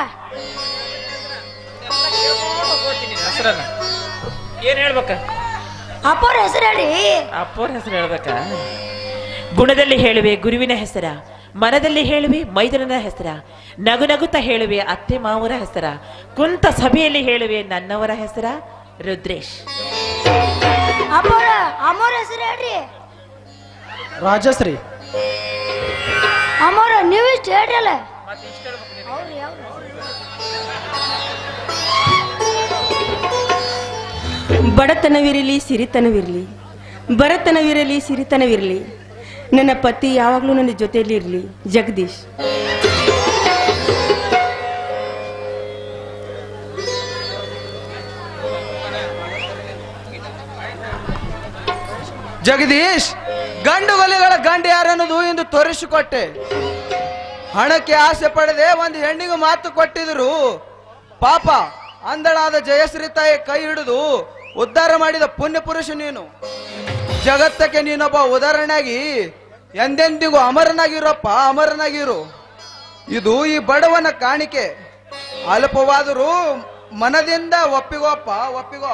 ಏನ್ ಹೇಳ್ಬೇಕ? ಅಪ್ಪವ್ರ ಹೆಸರು ಹೇಳ್ರಿ. ಅಪ್ಪವ್ರ ಹೆಸರು ಹೇಳ್ಬೇಕ? ಗುಣದಲ್ಲಿ ಹೇಳುವೆ ಗುರುವಿನ ಹೆಸರ, ಮನದಲ್ಲಿ ಹೇಳುವೆ ಮೈದನನ ಹೆಸರ, ನಗು ನಗುತ್ತಾ ಹೇಳುವೆ ಅತ್ತೆ ಮಾವರ ಹೆಸರ, ಕುಂತ ಸಭೆಯಲ್ಲಿ ಹೇಳುವೆ ನನ್ನವರ ಹೆಸರ ರುದ್ರೇಶ್. ಅಪ್ಪವ್ರ ಅಮ್ಮವ್ರ ಹೆಸರು ಹೇಳ್ರಿ. ರಾಜಶ್ರೀ. ಅಮ್ಮವ್ರ ನೀವು ಇಷ್ಟು ಹೇಳ್ರಿ ಅಲ್ಲ. ಬಡತನವಿರಲಿ ಸಿರಿತನವಿರಲಿ, ಬಡತನವಿರಲಿ ಸಿರಿತನವಿರಲಿ, ನನ್ನ ಪತಿ ಯಾವಾಗಲೂ ನನ್ನ ಜೊತೆಯಲ್ಲಿ ಇರಲಿ. ಜಗದೀಶ್. ಜಗದೀಶ್, ಗಂಡು ಗಲಿಗಳ ಗಂಡು ಯಾರನ್ನೋದು ಎಂದು ತೋರಿಸಿಕೊಟ್ಟೆ. ಹಣಕ್ಕೆ ಆಸೆ ಪಡದೆ ಒಂದು ಹೆಣ್ಣಿಗೆ ಮಾತು ಕೊಟ್ಟಿದ್ರು. ಪಾಪ ಅಂದಳಾದ ಜಯಶ್ರೀ ತಾಯಿ ಕೈ ಹಿಡಿದು ಉದ್ಧಾರ ಮಾಡಿದ ಪುಣ್ಯ ಪುರುಷ ನೀನು. ಜಗತ್ತಕ್ಕೆ ನೀನೊಬ್ಬ ಉದಾಹರಣೆಯಾಗಿ ಎಂದೆಂದಿಗೂ ಅಮರನಾಗಿರಪ್ಪ, ಅಮರನಾಗಿರು. ಇದು ಈ ಬಡವನ ಕಾಣಿಕೆ. ಅಲ್ಪವಾದರೂ ಮನದಿಂದ ಒಪ್ಪಿಗೋಪ್ಪ, ಒಪ್ಪಿಗೋ.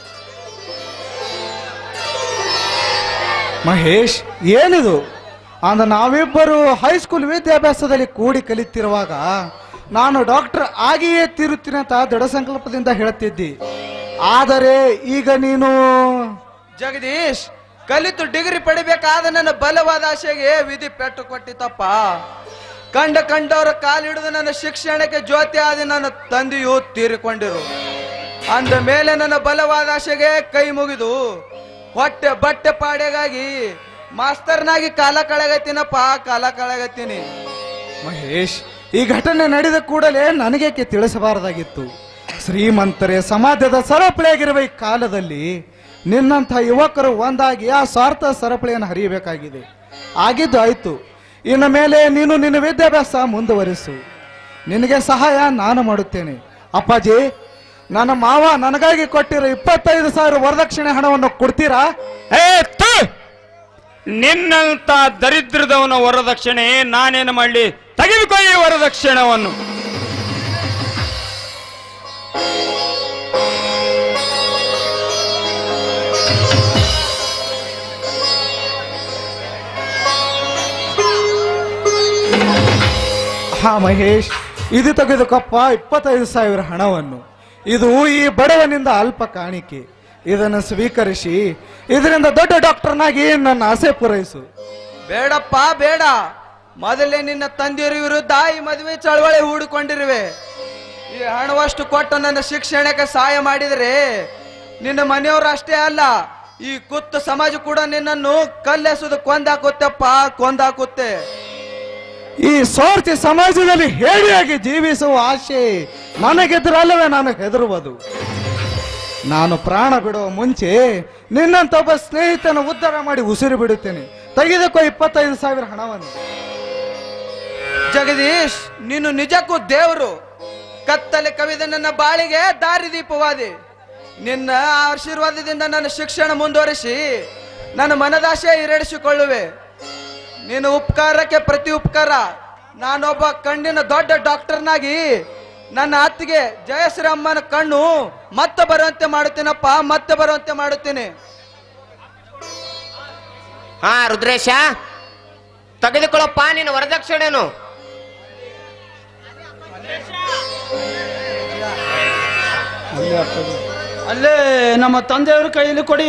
ಮಹೇಶ್, ಏನಿದು? ಅಂದ ನಾವಿಬ್ಬರು ಹೈಸ್ಕೂಲ್ ವಿದ್ಯಾಭ್ಯಾಸದಲ್ಲಿ ಕೂಡಿ ಕಲಿತಿರುವಾಗ ನಾನು ಡಾಕ್ಟರ್ ಆಗಿಯೇ ತೀರುತ್ತೀನಿ ಅಂತ ದೃಢ ಸಂಕಲ್ಪದಿಂದ ಹೇಳುತ್ತಿದ್ದಿ. ಆದರೆ ಈಗ ನೀನು ಜಗದೀಶ್, ಕಲಿತು ಡಿಗ್ರಿ ಪಡಿಬೇಕಾದ ನನ್ನ ಬಲವಾದ ಆಶೆಗೆ ವಿಧಿ ಪೆಟ್ಟು ಕೊಟ್ಟಿತಪ್ಪ. ಕಂಡ ಕಂಡವರ ಕಾಲಿಡಿದು ನನ್ನ ಶಿಕ್ಷಣಕ್ಕೆ ಜ್ಯೋತಿ ಆದ ನನ್ನ ತಂದೆಯು ತೀರಿಕೊಂಡಿರು. ಅಂದ ಮೇಲೆ ನನ್ನ ಬಲವಾದ ಆಶೆಗೆ ಕೈ ಮುಗಿದು ಹೊಟ್ಟೆ ಬಟ್ಟೆ ಪಾಡೆಗಾಗಿ ಮಾಸ್ತರ್ನಾಗಿ ಕಾಲ ಕಳೆಗತ್ತೀನಪ್ಪ, ಕಾಲ ಕಳೆಗತ್ತೀನಿ. ಮಹೇಶ್, ಈ ಘಟನೆ ನಡೆದ ಕೂಡಲೇ ನನಗೇಕೆ ತಿಳಿಸಬಾರದಾಗಿತ್ತು? ಶ್ರೀಮಂತರೇ ಸಮಾಜದ ಸರಪಳಿಯಾಗಿರುವ ಈ ಕಾಲದಲ್ಲಿ ನಿನ್ನಂಥ ಯುವಕರು ಒಂದಾಗಿ ಆ ಸ್ವಾರ್ಥ ಸರಪಳಿಯನ್ನು ಹರಿಯಬೇಕಾಗಿದೆ. ಆಗಿದ್ದು ಆಯ್ತು. ಇನ್ನು ಮೇಲೆ ನೀನು ನಿನ್ನ ವಿದ್ಯಾಭ್ಯಾಸ ಮುಂದುವರಿಸು. ನಿನಗೆ ಸಹಾಯ ನಾನು ಮಾಡುತ್ತೇನೆ. ಅಪ್ಪಾಜಿ, ನನ್ನ ಮಾವ ನನಗಾಗಿ ಕೊಟ್ಟಿರೋ ಇಪ್ಪತ್ತೈದು ಸಾವಿರ ವರದಕ್ಷಿಣೆ ಹಣವನ್ನು ಕೊಡ್ತೀರಾ? ಏ ತು! ನಿನ್ನಂತ ದರಿದ್ರದವನ ವರದಕ್ಷಿಣೆ ನಾನೇನು ಮಾಡಲಿ? ತೆಗೆದುಕೋ ಈ ವರದಕ್ಷಿಣವನ್ನು. ಹಾ ಮಹೇಶ್, ಇದು ತೆಗೆದುಕೊಪ್ಪ ಇಪ್ಪತ್ತೈದು ಸಾವಿರ ಹಣವನ್ನು. ಇದು ಈ ಬಡವನಿಂದ ಅಲ್ಪ ಕಾಣಿಕೆ. ಇದನ್ನು ಸ್ವೀಕರಿಸಿ ಇದರಿಂದ ದೊಡ್ಡ ಡಾಕ್ಟರ್ನಾಗಿ ನನ್ನ ಆಸೆ ಪೂರೈಸು. ಬೇಡಪ್ಪ ಬೇಡ. ಮೊದಲೇ ನಿನ್ನ ತಂದೆಯರ ವಿರುದ್ಧ ಈ ಮದುವೆ ಚಳವಳಿ ಹೂಡಿಕೊಂಡಿರುವೆ. ಈ ಹಣವಷ್ಟು ಕೊಟ್ಟು ನನ್ನ ಶಿಕ್ಷಣಕ್ಕೆ ಸಹಾಯ ಮಾಡಿದರೆ ನಿನ್ನ ಮನೆಯವರು ಅಷ್ಟೇ ಅಲ್ಲ, ಈ ಕುತ್ತ ಸಮಾಜ ಕೂಡ ನಿನ್ನನ್ನು ಕಲ್ಲೆಸುದು ಕೊಂದಾಕುತ್ತೆಪ್ಪ, ಕೊಂದಾಕುತ್ತೆ. ಈ ಸ್ವಾರ್ಥಿ ಸಮಾಜದಲ್ಲಿ ಹೇಡಿಯಾಗಿ ಜೀವಿಸುವ ಆಶೆ ನನಗೆದುರಲ್ಲವೇ ನಾನು ಹೆದರುವುದು. ನಾನು ಪ್ರಾಣ ಬಿಡುವ ಮುಂಚೆ ನಿನ್ನಂತ ಒಬ್ಬ ಸ್ನೇಹಿತನ ಉದ್ಧಾರ ಮಾಡಿ ಉಸಿರು ಬಿಡುತ್ತೇನೆ. ತೆಗೆದುಕೋ ಇಪ್ಪತ್ತೈದು ಸಾವಿರ ಹಣವನ್ನು. ಜಗದೀಶ್, ನೀನು ನಿಜಕ್ಕೂ ದೇವರು. ಕತ್ತಲೆ ಕವಿದ ನನ್ನ ಬಾಳಿಗೆ ದಾರಿದೀಪವಾದಿ. ನಿನ್ನ ಆಶೀರ್ವಾದದಿಂದ ನನ್ನ ಶಿಕ್ಷಣ ಮುಂದುವರಿಸಿ ನನ್ನ ಮನದಾಶೆ ಈಡೇರಿಸಿಕೊಳ್ಳುವೆ. ನೀನು ಉಪಕಾರಕ್ಕೆ ಪ್ರತಿ ಉಪಕಾರ. ನಾನೊಬ್ಬ ಕಣ್ಣಿನ ದೊಡ್ಡ ಡಾಕ್ಟರ್ನಾಗಿ ನನ್ನ ಅತ್ತಿಗೆ ಜಯಶ್ರೀ ಅಮ್ಮನ ಕಣ್ಣು ಮತ್ತೆ ಬರುವಂತೆ ಮಾಡುತ್ತೇನಪ್ಪ, ಮತ್ತೆ ಬರುವಂತೆ ಮಾಡುತ್ತೇನೆ. ಹಾ ರುದ್ರೇಶ, ತೆಗೆದುಕೊಳ್ಳಪ್ಪ ನಿನ್ನ ವರದಕ್ಷಿಣೆನು. ಅಲ್ಲೇ ನಮ್ಮ ತಂದೆಯವ್ರ ಕೈಯಲ್ಲಿ ಕೊಡಿ.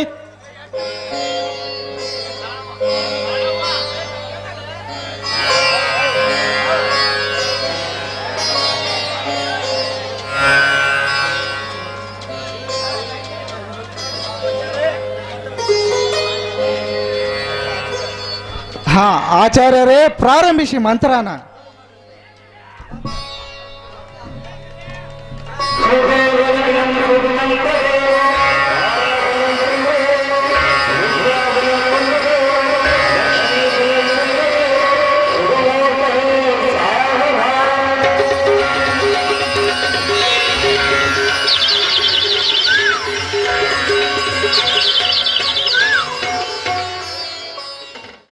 ಹಾ ಆಚಾರ್ಯರೇ, ಪ್ರಾರಂಭಿಸಿ ಮಂತ್ರನ.